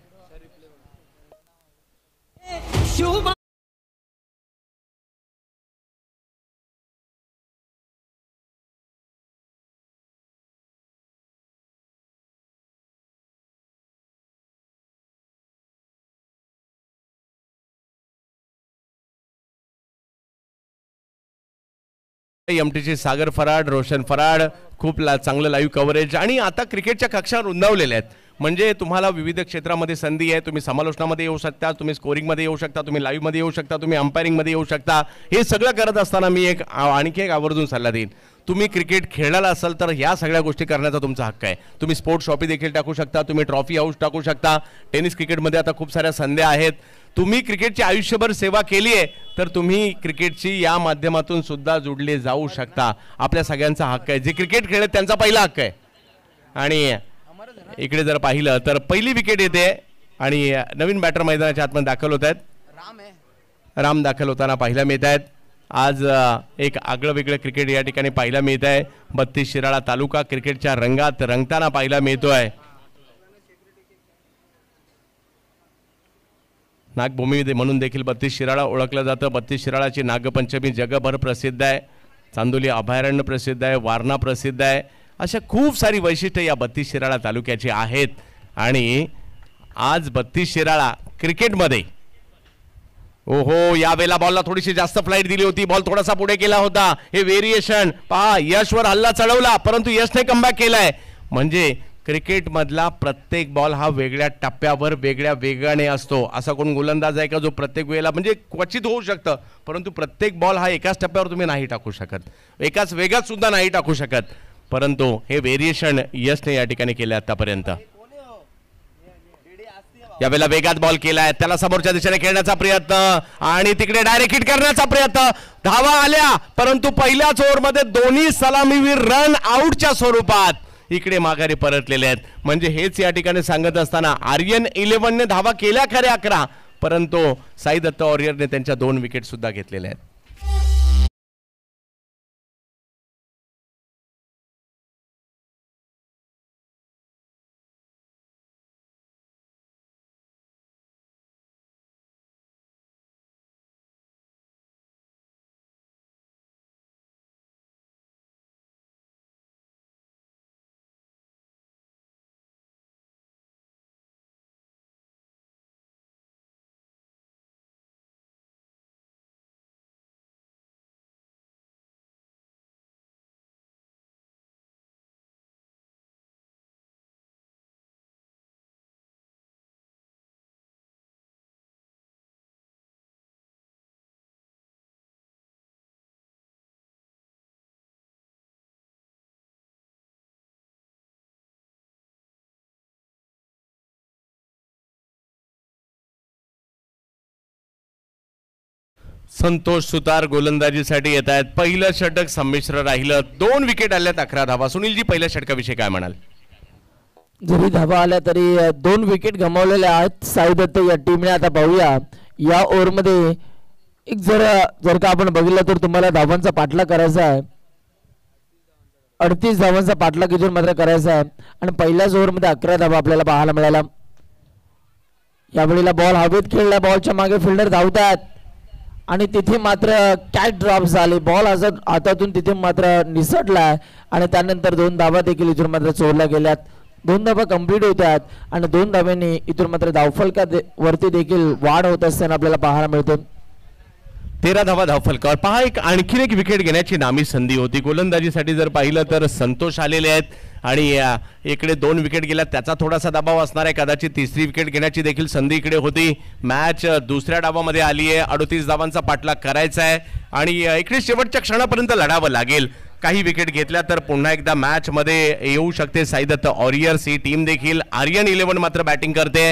एमटीची सागर फराड, रोशन फराड, खूप ला चांगलं लाईव्ह कव्हरेज आणि आता क्रिकेटच्या कक्षा रुंदावलेल्या आहेत. म्हणजे तुम्हाला विविध क्षेत्रामध्ये संधी आहे. तुम्ही समालोचनामध्ये येऊ शकता, तुम्ही स्कोरिंगमध्ये येऊ शकता, तुम्ही लाईव्हमध्ये येऊ शकता, तुम्ही अंपायरिंगमध्ये येऊ शकता. हे सगळं करत असताना मी एक आणखी एक आवर्जून सल्ला देईन. तुम्ही क्रिकेट खेळायला असाल तर ह्या सगळ्या गोष्टी करण्याचा तुमचा हक्क आहे. तुम्ही स्पोर्ट्स शॉपी देखील टाकू शकता, तुम्ही ट्रॉफी हाऊस टाकू शकता. टेनिस क्रिकेटमध्ये आता खूप साऱ्या संध्या आहेत. तुम्ही क्रिकेटची आयुष्यभर सेवा केली आहे तर तुम्ही क्रिकेटची या माध्यमातून सुद्धा जोडले जाऊ शकता. आपल्या सगळ्यांचा हक्क आहे. जे क्रिकेट खेळत त्यांचा पहिला हक्क आहे. आणि इकडे जर पाहिलं तर पहिली विकेट येते आणि नवीन बॅटर मैदानाच्या आतमध्ये दाखल होत आहेत. राम दाखल होताना पाहायला मिळत आहेत. आज एक आगळं वेगळं क्रिकेट या ठिकाणी पाहायला मिळत आहे. बत्तीस शिराळा तालुका क्रिकेटच्या रंगात रंगताना पाहायला मिळतोय. नागभूमी म्हणून देखील बत्तीस शिराळा ओळखलं जातं. बत्तीस शिराळाची नागपंचमी जगभर प्रसिद्ध आहे. चांदोली अभयारण्य प्रसिद्ध आहे, वारणा प्रसिद्ध आहे. अशा खूप सारी वैशिष्ट्ये या बत्तीस शिराळा तालुक्याची आहेत. आणि आज बत्तीस शिराळा क्रिकेटमध्ये ओहो यावेळेला बॉलला थोडीशी जास्त फ्लाईट दिली होती. बॉल थोडासा पुढे केला होता. हे व्हेरिएशन पहा. यशवर हल्ला चढवला परंतु यशने कमबॅक केलाय. म्हणजे क्रिकेटमधला प्रत्येक बॉल हा वेगळ्या टप्प्यावर वेगळ्या वेगाने असतो. असा कोण गोलंदाज आहे का जो प्रत्येक वेळेला, म्हणजे क्वचित होऊ शकतं, परंतु प्रत्येक बॉल हा एकाच टप्प्यावर तुम्ही नाही टाकू शकत, एकाच वेगात सुद्धा नाही टाकू शकत. परंतु हे व्हेरिएशन यशने या ठिकाणी केले आतापर्यंत. यावेळेला वेगात बॉल केलाय, त्याला समोरच्या दिशेने खेळण्याचा प्रयत्न आणि तिकडे डायरेक्ट हिट करण्याचा प्रयत्न. धावा आल्या परंतु पहिल्याच ओव्हरमध्ये दोन्ही सलामीवीर रन आउटच्या स्वरूपात इकडे माघारी परतलेले आहेत. म्हणजे हेच या ठिकाणी सांगत असताना आर्यन इलेव्हनने धावा केल्या खऱ्या अकरा, परंतु साई दत्त वॉरियरने त्यांच्या दोन विकेट सुद्धा घेतलेल्या आहेत. संतोष सुतार गोलंदाजीसाठी येत आहेत. पहिलं षटक संमिश्र राहिलं. दोन विकेट आल्यात, अकरा धावा. सुनीलजी पहिल्या षटकाविषयी काय म्हणाल? जरी धावा आल्या तरी दोन विकेट गमावलेल्या आहेत साई दत्त या टीमने. आता पाहूया या ओव्हरमध्ये एक जर जर का आपण बघितलं तर तुम्हाला धावांचा पाठला करायचा आहे. अडतीस धावांचा पाठला इथून मात्र करायचा आहे आणि पहिल्याच ओव्हरमध्ये अकरा धावा आपल्याला पाहायला मिळाला. यावेळेला बॉल हवेत खेळला, बॉलच्या मागे फिल्डर धावतात आणि तिथे मात्र कॅच ड्रॉप झाले. बॉल हातातून तिथे मात्र निसटला आणि त्यानंतर दोन धावा देखील इथून मात्र चोरल्या गेल्यात. दोन धावा कंप्लीट होत्यात आणि दोन धाव्यांनी इथून मात्र धावफलका वरती देखील वाढ होत असताना आपल्याला पाहायला मिळते. तेरा धावा धावफलकावर. पहा एक आणखीन एक विकेट घेण्याची नामी संधी होती. गोलंदाजीसाठी जर पाहिलं तर संतोष आलेले आहेत आणि इकडे दोन विकेट गेल्या, त्याचा थोडासा दबाव असणार आहे. कदाचित तिसरी विकेट घेण्याची देखील संधी इकडे होती. मॅच दुसऱ्या डावामध्ये आली आहे. अडतीस धावांचा पाठलाग करायचा आहे आणि इकडे शेवटच्या क्षणापर्यंत लढावं लागेल. काही विकेट घेतल्या तर पुन्हा एकदा मॅच मध्ये येऊ शकते साईदत्त वॉरियर्स ही टीम देखील. आर्यन इलेव्हन मात्र बॅटिंग करते.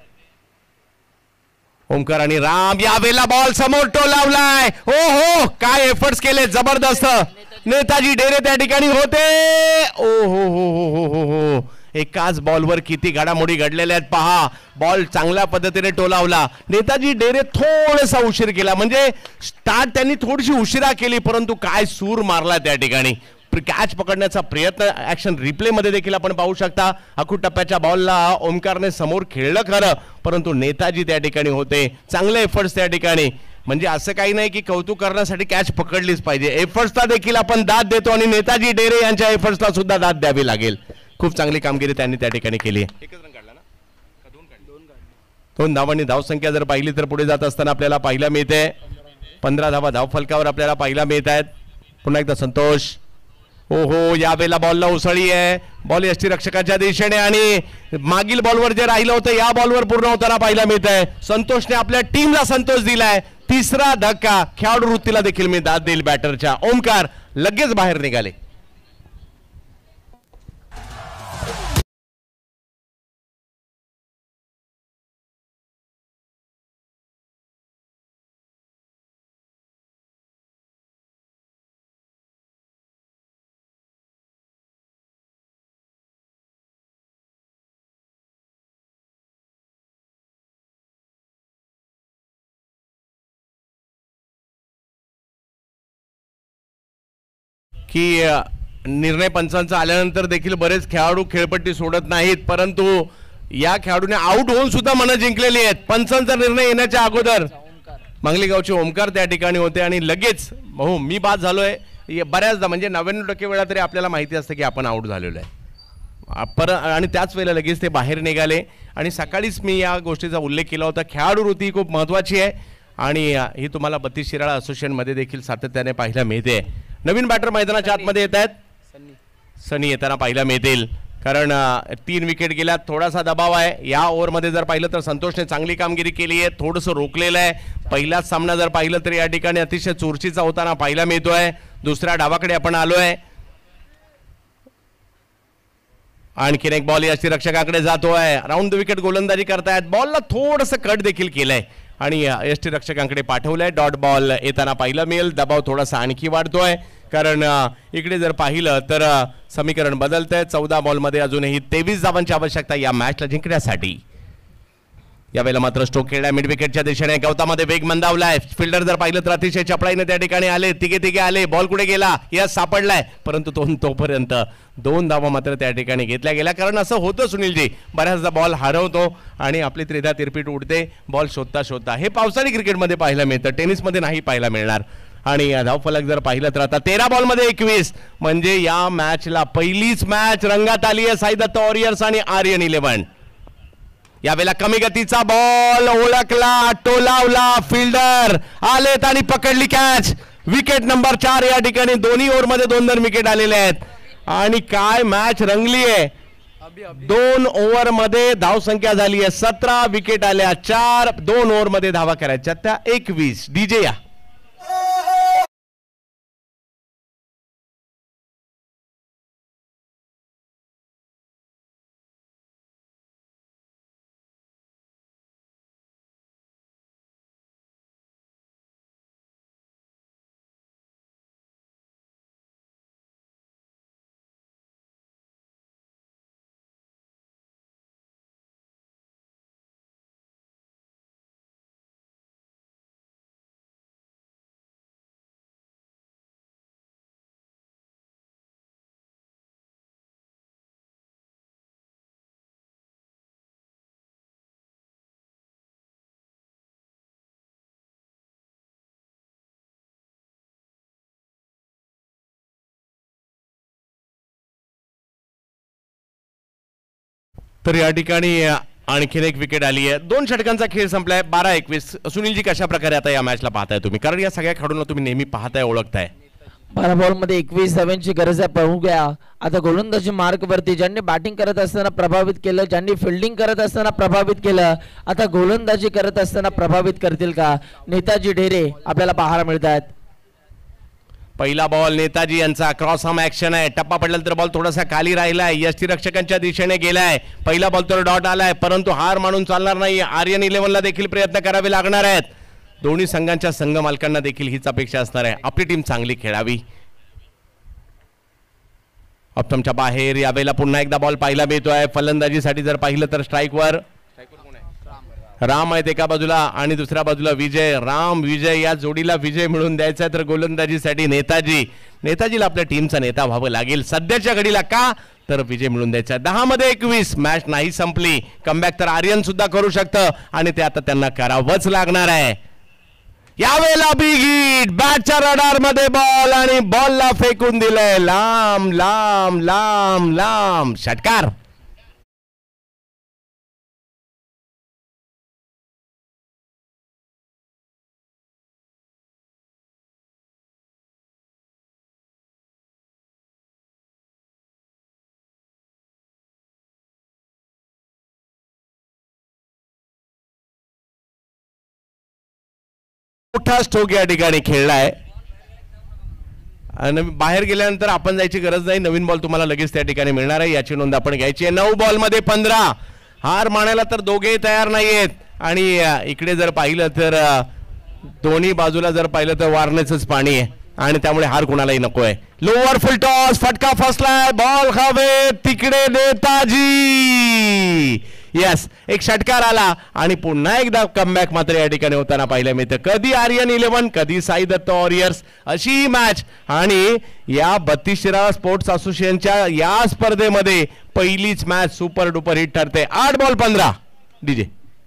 ओमकार आणि राम, यावेळेला बॉल समोर टोलावलाय. हो हो, काय एफर्ट्स केले जबरदस्त. नेताजी डेरे त्या ठिकाणी होते. ओ हो हो हो हो हो हो, एकाच बॉलवर किती घडामोडी घडलेल्या आहेत पहा. बॉल चांगल्या पद्धतीने टोलावला. नेताजी डेरे थोडासा उशीर केला, म्हणजे स्टार्ट त्यांनी थोडीशी उशिरा केली, परंतु काय सूर मारला त्या ठिकाणी. कॅच पकडण्याचा प्रयत्न ऍक्शन रिप्ले मध्ये देखील आपण पाहू शकता. अखूट टप्प्याच्या बॉलला ओमकारने समोर खेळलं खरं, परंतु नेताजी त्या ठिकाणी होते. चांगले एफर्ट्स त्या ठिकाणी. म्हणजे असं काही नाही की कौतुक करण्यासाठी कॅच पकडलीच पाहिजे, एफर्ट्सला देखील आपण दाद देतो आणि नेताजी डेरे यांच्या एफर्ट्सला सुद्धा दाद द्यावी लागेल. खूप चांगली कामगिरी त्यांनी त्या ठिकाणी केली. दोन धावांनी धावसंख्या जर पाहिली तर पुढे जात असताना आपल्याला पाहायला मिळते. पंधरा धावा धाव फलकावर आपल्याला पाहायला मिळत आहेत. पुन्हा एकदा संतोष. हो हो, यावेळेला बॉलला उसळी आहे. बॉल यष्टीरक्षकाच्या दिशेने आणि मागील बॉलवर जे राहिलं होतं या बॉलवर पूर्ण होताना पाहायला मिळत आहे. संतोषने आपल्या टीमला संतोष दिलाय. तिसरा धक्का. खेळाडू वृत्तीला देखील मी दाद देईल बॅटरच्या. ओमकार लगेच बाहेर निघाले. की निर्णय पंचांचा आल्यानंतर देखील बरेच खेळाडू खेळपट्टी सोडत नाहीत, परंतु या खेळाडूने आउट होऊन सुद्धा मनं जिंकलेली आहेत. पंचांचा निर्णय येण्याच्या अगोदर मांगलीगावचे ओमकार त्या ठिकाणी होते आणि लगेच हो मी बाद झालोय. बऱ्याचदा म्हणजे नव्याण्णव टक्के वेळा तरी आपल्याला माहिती असतं की आपण आउट झालेलो आहे पर आणि त्याच वेळेला लगेच ते बाहेर निघाले. आणि सकाळीच मी या गोष्टीचा उल्लेख केला होता. खेळाडू वृत्ती खूप महत्त्वाची आहे आणि ही तुम्हाला बत्तीस शिराळा असोसिएशनमध्ये देखील सातत्याने पाहायला मिळते. नवीन बॅटर मैदानाच्या आतमध्ये येत आहेत. सनी येताना पाहायला मिळतील, कारण तीन विकेट गेल्यात. थोडासा दबाव आहे या ओव्हरमध्ये. जर पाहिलं तर संतोषने चांगली कामगिरी केली आहे. थोडंसं रोखलेलं आहे. पहिलाच सामना जर पाहिलं तर या ठिकाणी अतिशय चुरशीचा होताना पाहायला मिळतोय. दुसऱ्या डावाकडे आपण आलोय. आणखीन एक बॉल यष्टीरक्षकाकडे जातोय. राऊंड द विकेट गोलंदाजी करतायत. बॉलला थोडंसं कट देखील केलंय आणि यष्टीरक्षकांकडे पाठवलंय. डॉट बॉल येताना पाहायला मिळेल. दबाव थोडासा आणखी वाढतोय, कारण इकडे जर पाहिलं तर समीकरण बदलतंय. चौदा बॉलमध्ये अजूनही तेवीस धावांची आवश्यकता या मॅचला जिंकण्यासाठी. यावेळेला मात्र स्ट्रोक खेळला मिड विकेटच्या दिशेने. गवतामध्ये वेग मंदावलाय. फिल्डर जर पाहिलं तर अतिशय चपळाईने त्या ठिकाणी आले. तिघे तिघे आले. बॉल कुठे गेला यस सापडलाय, परंतु तो तोपर्यंत दोन धावा मात्र त्या ठिकाणी घेतल्या गेल्या. कारण असं होतं सुनीलजी, बऱ्याचदा बॉल हरवतो आणि आपली त्रिधा तिरपीट उडते बॉल शोधता शोधता. हे पावसाळी क्रिकेटमध्ये पाहायला मिळतं, टेनिसमध्ये नाही पाहायला मिळणार. आणि धावफलक जर पाहिलं तर आता तेरा बॉलमध्ये एकवीस, म्हणजे या मॅचला पहिलीच मॅच रंगात आली आहे साईदत्त वॉरियर्स आणि आर्यन इलेव्हन. यावेळेला कमी गतीचा बॉल ओळखला, टोलावला. फिल्डर आलेत आणि पकडली कॅच. विकेट नंबर चार या ठिकाणी. दोन्ही ओव्हरमध्ये दोन दोन विकेट आलेले आहेत आणि काय मॅच रंगली आहे. दोन ओव्हर मध्ये धावसंख्या झाली आहे सतरा. विकेट आल्या चार. दोन ओव्हर मध्ये धावा करायच्या त्या एकवीस. डीजे या. तर या ठिकाणी आणखीन एक विकेट आली आहे. दोन षटकांचा खेळ संपलाय. बारा एकवीस. सुनीलजी, कशा प्रकारे आता या मॅचला पाहताय तुम्ही, कारण या सगळ्या खेळाडूंना तुम्ही नेहमी पाहताय, ओळखताय. बारा बॉल मध्ये एकवीस धाव्यांची गरज आहे. पाहू घ्या आता गोलंदाजी मार्क वरती ज्यांनी बॅटिंग करत असताना प्रभावित केलं, ज्यांनी फिल्डिंग करत असताना प्रभावित केलं, आता गोलंदाजी करत असताना प्रभावित करतील का नेताजी ढेरे आपल्याला पाहायला मिळत आहेत. पहिला बॉल नेताजी यांचा क्रॉस आर्म ऍक्शन आहे. टप्पा पडला तर बॉल थोडासा खाली राहिलाय, यष्टीरक्षकांच्या दिशेने गेलाय. पहिला बॉल तर डॉट आलाय, परंतु हार मानून चालणार नाही. आर्यन इलेव्हनला देखील प्रयत्न करावे लागणार आहेत. दोन्ही संघांच्या संघ मालकांना देखील हीच अपेक्षा असणार आहे, आपली टीम चांगली खेळावी. ऑप्टमच्या बाहेर यावेळेला पुन्हा एकदा बॉल पाहायला मिळतोय. फलंदाजीसाठी जर पाहिलं तर स्ट्राईकवर राम आहेत एका बाजूला आणि दुसऱ्या बाजूला विजय. राम विजय या जोडीला विजय मिळून द्यायचा, तर गोलंदाजीसाठी नेताजी. नेताजीला आपल्या टीमचा नेता व्हावं लागेल सध्याच्या घडीला, का तर विजय मिळून द्यायचा. दहा मध्ये एकवीस. मॅच नाही संपली. कमबॅक तर आर्यन सुद्धा करू शकतं आणि ते आता त्यांना करावंच लागणार आहे. यावेळेला बिग हिट. बॅटच्या रडार मध्ये बॉल आणि बॉलला फेकून दिलंय लांब लांब लांब लांब. षटकार. मोठा स्ट्रोक या ठिकाणी खेळलाय आणि बाहेर गेल्यानंतर आपण जायची गरज नाही. नवीन बॉल तुम्हाला लगेच त्या ठिकाणी मिळणार आहे, याची नोंद आपण घ्यायची आहे. नऊ बॉल मध्ये पंधरा. हार मानायला तर दोघेही तयार नाहीयेत आणि इकडे जर पाहिलं तर दोन्ही बाजूला जर पाहिलं तर वारण्याचंच पाणी आहे आणि त्यामुळे हार कुणालाही नको आहे. Lower full toss. फटका फसलाय. बॉल हवे तिकडे नेताजी. यस, एक षटकार आला आणि पुन्हा एकदा कमबॅक मात्र या ठिकाणी होताना पाहायला मिळतं. कधी आर्यन इलेव्हन, कधी साई दत्त वॉरियर्स, अशी ही मॅच. आणि या बत्तीस शिराळा स्पोर्ट्स असोसिएशनच्या या स्पर्धेमध्ये पहिलीच मॅच सुपर डुपर हिट ठरते. आठ बॉल पंधरा. डीजे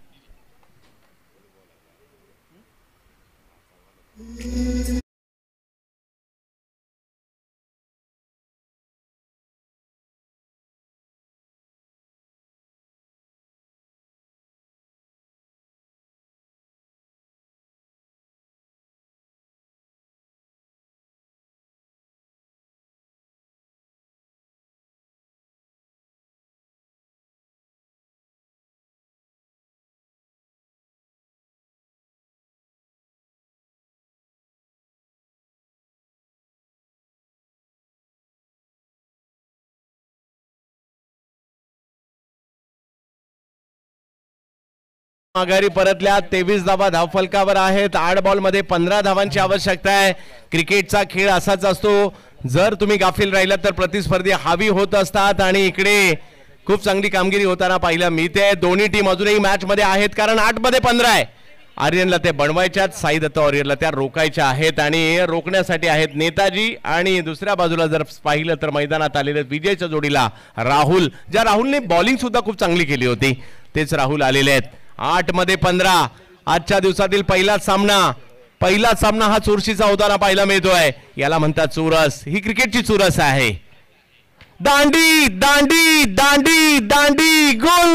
माघारी परतल्या. तेवीस धावा धावफलकावर आहेत. आठ बॉल मध्ये पंधरा धावांची आवश्यकता आहे. क्रिकेटचा खेळ असाच असतो, जर तुम्ही गाफील राहिलात तर प्रतिस्पर्धी हावी होत असतात आणि इकडे खूप चांगली कामगिरी होताना पाहायला मिळते. दोन्ही टीम अजूनही मॅच मध्ये आहेत, कारण आठ मध्ये पंधरा आहे. आर्यनला ते बनवायच्यात, साई दत्त वॉरियरला त्या रोखायच्या आहेत आणि रोखण्यासाठी आहेत नेताजी. आणि दुसऱ्या बाजूला जर पाहिलं तर मैदानात आलेले विजयच्या जोडीला राहुल, ज्या राहुलने बॉलिंग सुद्धा खूप चांगली केली होती, तेच राहुल आलेले आहेत. आठ मध्ये पंधरा. आजच्या दिवसातील पहिलाच सामना पहिलाच सामना हा चुरशीचा होताना पाहायला मिळतोय. याला म्हणतात चुरस. ही क्रिकेटची चुरस आहे. दांडी दांडी दांडी दांडी. गोल.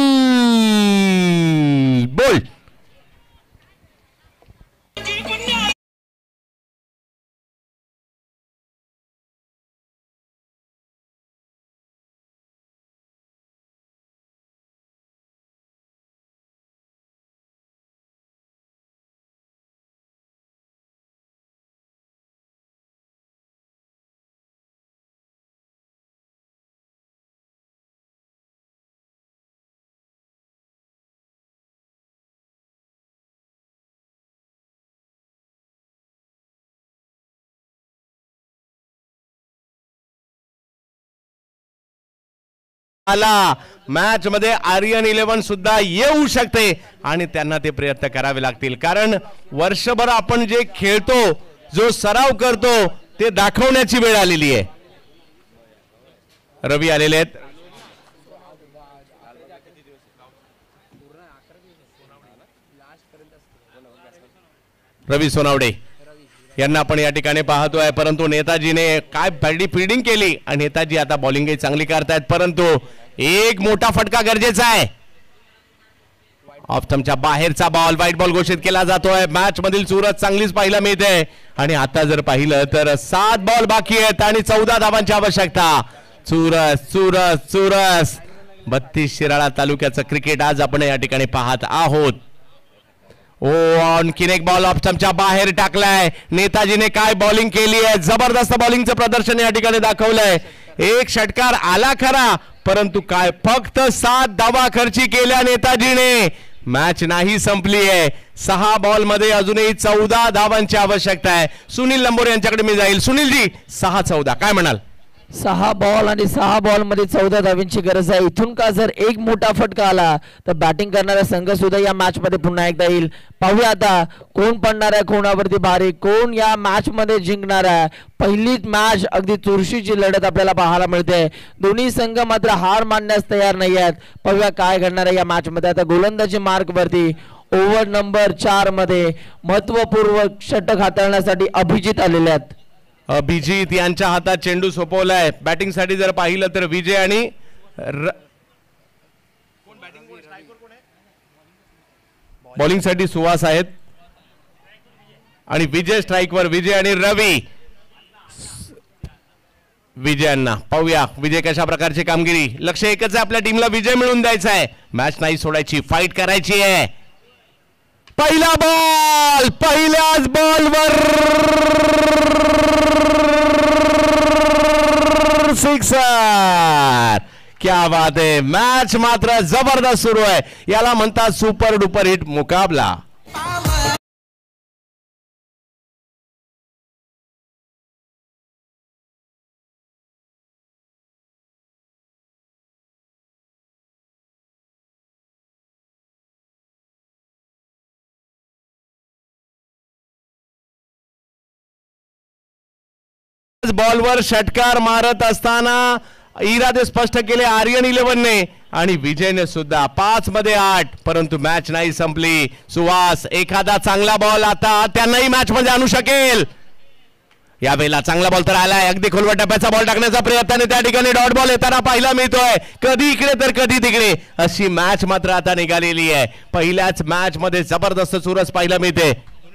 बोल. आला. मॅच मध्ये आर्यन इलेव्हन सुद्धा येऊ शकते आणि त्यांना ते प्रयत्न करावे लागतील, कारण वर्षभर आपण जे खेळतो, जो सराव करतो, ते दाखवण्याची वेळ आलेली आहे. रवी आलेले आहेत. रवी सोनावडे यांना आपण या ठिकाणी पाहतोय, परंतु नेताजीने काय बॅडी फिल्डिंग केली आणि नेताजी आता बॉलिंगही चांगली करतायत, परंतु एक मोठा फटका गरजेचा आहे. ऑफ स्टंपच्या बाहेरचा बॉल व्हाईट बॉल घोषित केला जातोय. मॅच मधील चुरस चांगलीच पाहायला मिळते आणि आता जर पाहिलं तर सात बॉल बाकी आहेत आणि चौदा धावांची आवश्यकता. चुरस चुरस चुरस बत्तीस शिराळा तालुक्याचं क्रिकेट आज आपण या ठिकाणी पाहत आहोत. ओ आणखीन एक बॉल ऑफ स्टंपच्या बाहेर टाकलाय. नेताजीने काय बॉलिंग केली आहे, जबरदस्त बॉलिंगचं प्रदर्शन या ठिकाणी दाखवलंय. एक षटकार आला खरा परंतु काय फक्त सात धावा खर्ची केल्या नेताजीने. मॅच नाही संपली आहे. सहा बॉल मध्ये अजूनही चौदा धावांची आवश्यकता आहे. सुनील लंबोरे यांच्याकडे मी जाईल. सुनीलजी सहा चौदा काय म्हणाल? सहा बॉल आणि सहा बॉल मध्ये चौदा धावांची गरज आहे. इथून का जर एक मोठा फटका आला तर बॅटिंग करणारा संघ सुद्धा या मॅच मध्ये पुन्हा एकदा येईल. पाहूया आता कोण पडणार आहे कोणावरती भारी, कोण या मॅच मध्ये जिंकणार आहे. पहिलीच मॅच अगदी चुरशीची लढत आपल्याला पाहायला मिळते. दोन्ही संघ मात्र हार मानण्यास तयार नाही आहेत. पाहूया काय घडणार आहे या मॅच मध्ये. आता गोलंदाजी मार्क वरती ओव्हर नंबर चार मध्ये महत्वपूर्ण षटक हाताळण्यासाठी अभिजित आलेले आहेत. अभिजित यांच्या हातात चेंडू सोपवलाय. बॅटिंग साठी जर पाहिलं तर विजय आणि बॉलिंग साठी सुहास आहेत आणि विजय स्ट्राईकवर विजय आणि रवी. विजयांना पाहूया विजय कशा प्रकारची कामगिरी. लक्ष एकच आहे आपल्या टीमला विजय मिळवून द्यायचा आहे. मॅच नाही सोडायची, फाईट करायची आहे. पहिला बॉल पहिल्याच बॉलवर सिक्सर. क्या बात आहे. मॅच मात्र जबरदस्त सुरू आहे. याला म्हणतात सुपर डुपर हिट मुकाबला. बॉलवर षटकार मारत असताना इरादे स्पष्ट केले आर्यन इलेव्हनने आणि विजयने सुद्धा. पाच मध्ये आठ परंतु मॅच नाही संपली. सुहास एखादा चांगला बॉल आता त्यांनाही मॅच मध्ये आणू शकेल. यावेळेला चांगला बॉल तर आलाय. अगदी खोलवर टप्प्याचा बॉल टाकण्याचा प्रयत्न त्या ठिकाणी डॉट बॉल येताना पाहायला मिळतोय. कधी इकडे तर कधी तिकडे अशी मॅच मात्र आता निघालेली आहे. पहिल्याच मॅच मध्ये जबरदस्त चुरस पाहायला मिळते.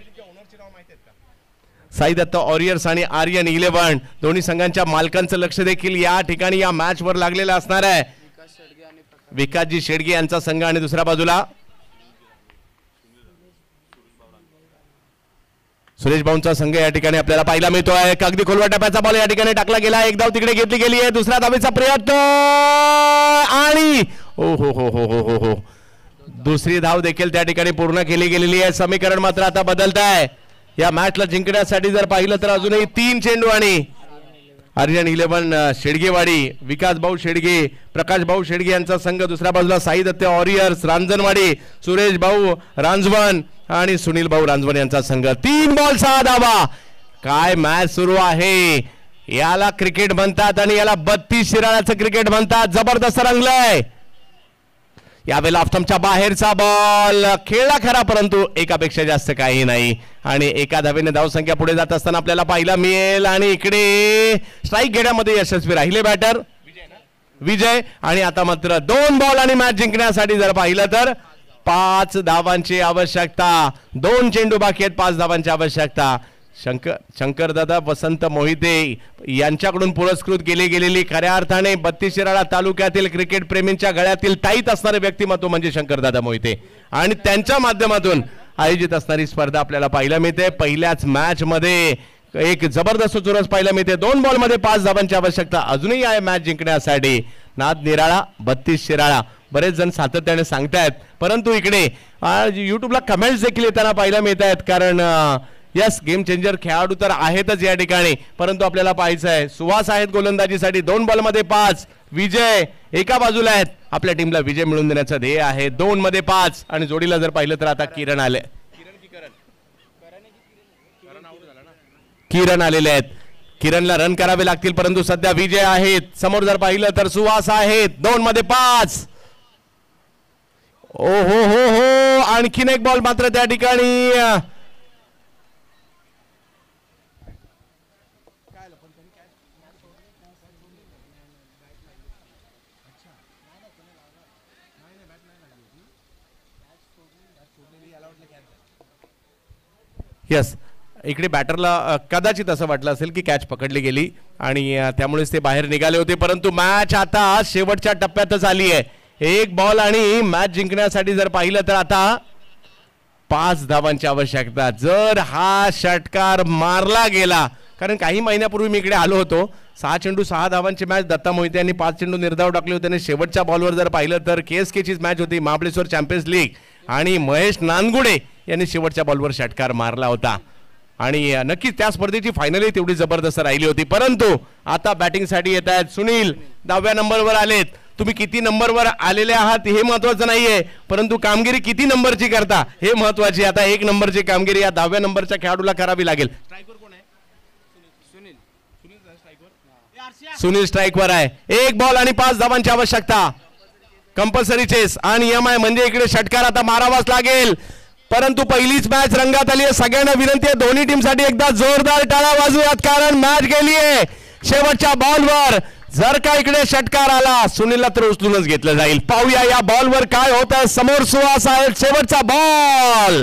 साई दत्त वॉरियर्स आणि आर्यन इलेव्हन दोन्ही संघांच्या मालकांचं लक्ष देखील या ठिकाणी या मॅच वर लागलेलं असणार आहे. विकासजी शेडगे यांचा संघ आणि दुसऱ्या बाजूला सुरेश भाऊंचा संघ या ठिकाणी आपल्याला पाहायला मिळतोय. अगदी खोलवर टप्प्याचा बॉल या ठिकाणी टाकला गेला. एक धाव तिकडे घेतली गेली आहे. दुसऱ्या धावेचा प्रयत्न आणि ओ हो हो हो हो हो हो दुसरी धाव देखील त्या ठिकाणी पूर्ण केली गेलेली आहे. समीकरण मात्र आता बदलत आहे. या मॅचला जिंकण्यासाठी जर पाहिलं तर अजूनही तीन चेंडू आणि आर्यन इलेव्हन शेडगेवाडी, विकास भाऊ शेडगे, प्रकाश भाऊ शेडगे यांचा संघ. दुसऱ्या बाजूला साई दत्त वॉरियर्स रांजणवाडी, सुरेश भाऊ रांजवन आणि सुनील भाऊ रांजवन यांचा संघ. तीन बॉल सहा धावा. काय मॅच सुरू आहे. याला क्रिकेट म्हणतात आणि याला बत्तीस शिराळ्याचं क्रिकेट म्हणतात. जबरदस्त रंगलंय. यावेळेला ऑफ स्टंपच्या बाहेरचा बॉल खेळला खरा परंतु एकापेक्षा जास्त काही नाही आणि एका धावेने धावसंख्या पुढे जात असताना आपल्याला पाहायला मिळेल. आणि इकडे स्ट्राईक घेण्यामध्ये यशस्वी राहिले बॅटर विजय. आणि आता मात्र दोन बॉल आणि मॅच जिंकण्यासाठी जर पाहिलं तर पाच धावांची आवश्यकता. दोन चेंडू बाकी आहेत. पाच धावांची आवश्यकता. शंकर शंकरदादा वसंत मोहिते यांच्याकडून पुरस्कृत केली गेलेली खऱ्या अर्थाने बत्तीस शिराळा तालुक्यातील क्रिकेट प्रेमींच्या गळ्यातील टाईत असणारे व्यक्तिमत्व म्हणजे शंकरदादा मोहिते आणि त्यांच्या माध्यमातून आयोजित असणारी स्पर्धा आपल्याला पाहायला मिळते. पहिल्याच मॅच मध्ये एक जबरदस्त चुरस पाहायला मिळते. दोन बॉल मध्ये पाच धावांची आवश्यकता अजूनही आहे मॅच जिंकण्यासाठी. नाद निराळा बत्तीस शिराळा बरेच जण सातत्याने सांगतायत परंतु इकडे युट्यूबला कमेंट्स देखील येताना पाहायला मिळत आहेत. कारण यस गेम चेंजर खेळाडू तर आहेतच या ठिकाणी परंतु आपल्याला पाहायचं आहे. सुहास आहेत गोलंदाजीसाठी. दोन बॉल मध्ये पाच. विजय एका बाजूला आहेत. आपल्या टीमला विजय मिळवून देण्याचं ध्येय आहे. दोन मध्ये पाच आणि जोडीला जर पाहिलं तर आता किरण आले किरण आलेले आहेत. किरणला रन करावे लागतील परंतु सध्या विजय आहेत. समोर जर पाहिलं तर सुहास आहेत. दोन मध्ये पाच. ओ हो हो हो आणखीन एक बॉल मात्र त्या ठिकाणी यस, इकडे बॅटरला कदाचित असं वाटलं असेल की कॅच पकडली गेली आणि त्यामुळेच ते बाहेर निघाले होते, परंतु मॅच आता शेवटच्या टप्प्यातच आली आहे. एक बॉल आणि मॅच जिंकण्यासाठी जर पाहिलं तर आता पाच धावांची आवश्यकता. जर हा षटकार मारला गेला, कारण काही महिन्यापूर्वी मी इकडे आलो होतो, सहा चेंडू सहा धावांची मॅच दत्ता मोहिते यांनी पाच चेंडू निर्धाव टाकले होते आणि शेवटच्या बॉलवर जर पाहिलं तर के एस केचीच मॅच होती, महाबळेश्वर चॅम्पियन्स लीग, आणि महेश नानगुडे यांनी शेवटच्या बॉलवर षटकार मारला होता. आणि नक्कीच त्या स्पर्धेची फायनलही तेवढी जबरदस्त राहिली होती. परंतु आता बॅटिंगसाठी येत आहेत सुनील, दहाव्या नंबरवर आलेत. तुम्ही किती नंबरवर आलेले आहात हे महत्वाचं नाहीये, परंतु कामगिरी किती नंबरची करता हे महत्वाची. आता एक नंबरची कामगिरी या दहाव्या नंबरच्या खेळाडूला करावी लागेल. सुनील स्ट्राईकवर आहे. एक बॉल आणि पाच धावांची आवश्यकता. कंपल्सरी चेस आणि नियम आहे म्हणजे इकडे षटकार आता मारावाच लागेल. परंतु पहिलीच मॅच रंगात आली आहे. सगळ्यांना विनंती आहे दोन्ही टीमसाठी एकदा जोरदार टाळ्या वाजवूयात, कारण मॅच गेली आहे. शेवटच्या बॉलवर जर का इकडे षटकार आला सुनीलला तर उचलूनच घेतलं जाईल. पाहूया या बॉलवर काय होत आहे. समोर सुहास आहे, शेवटचा बॉल.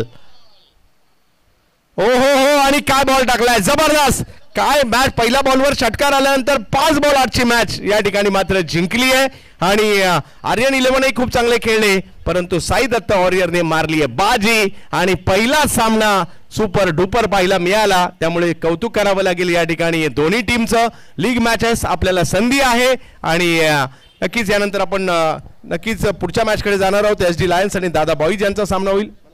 ओ हो हो, आणि काय बॉल टाकलाय, जबरदस्त. काय मॅच, पहिल्या बॉलवर षटकार आल्यानंतर पाच बॉल आजची मॅच या ठिकाणी मात्र जिंकली आहे. आणि आर्यन इलेव्हनही खूप चांगले खेळले, परंतु साई दत्त वॉरियरने मारली आहे बाजी आणि पहिला सामना सुपर डुपर पाहायला मिळाला. त्यामुळे कौतुक करावं लागेल या ठिकाणी दोन्ही टीमचं. लीग मॅचेस आपल्याला संधी आहे आणि नक्कीच यानंतर आपण नक्कीच पुढच्या मॅचकडे जाणार आहोत. एस डी लायन्स आणि दादा बॉईज यांचा सामना होईल.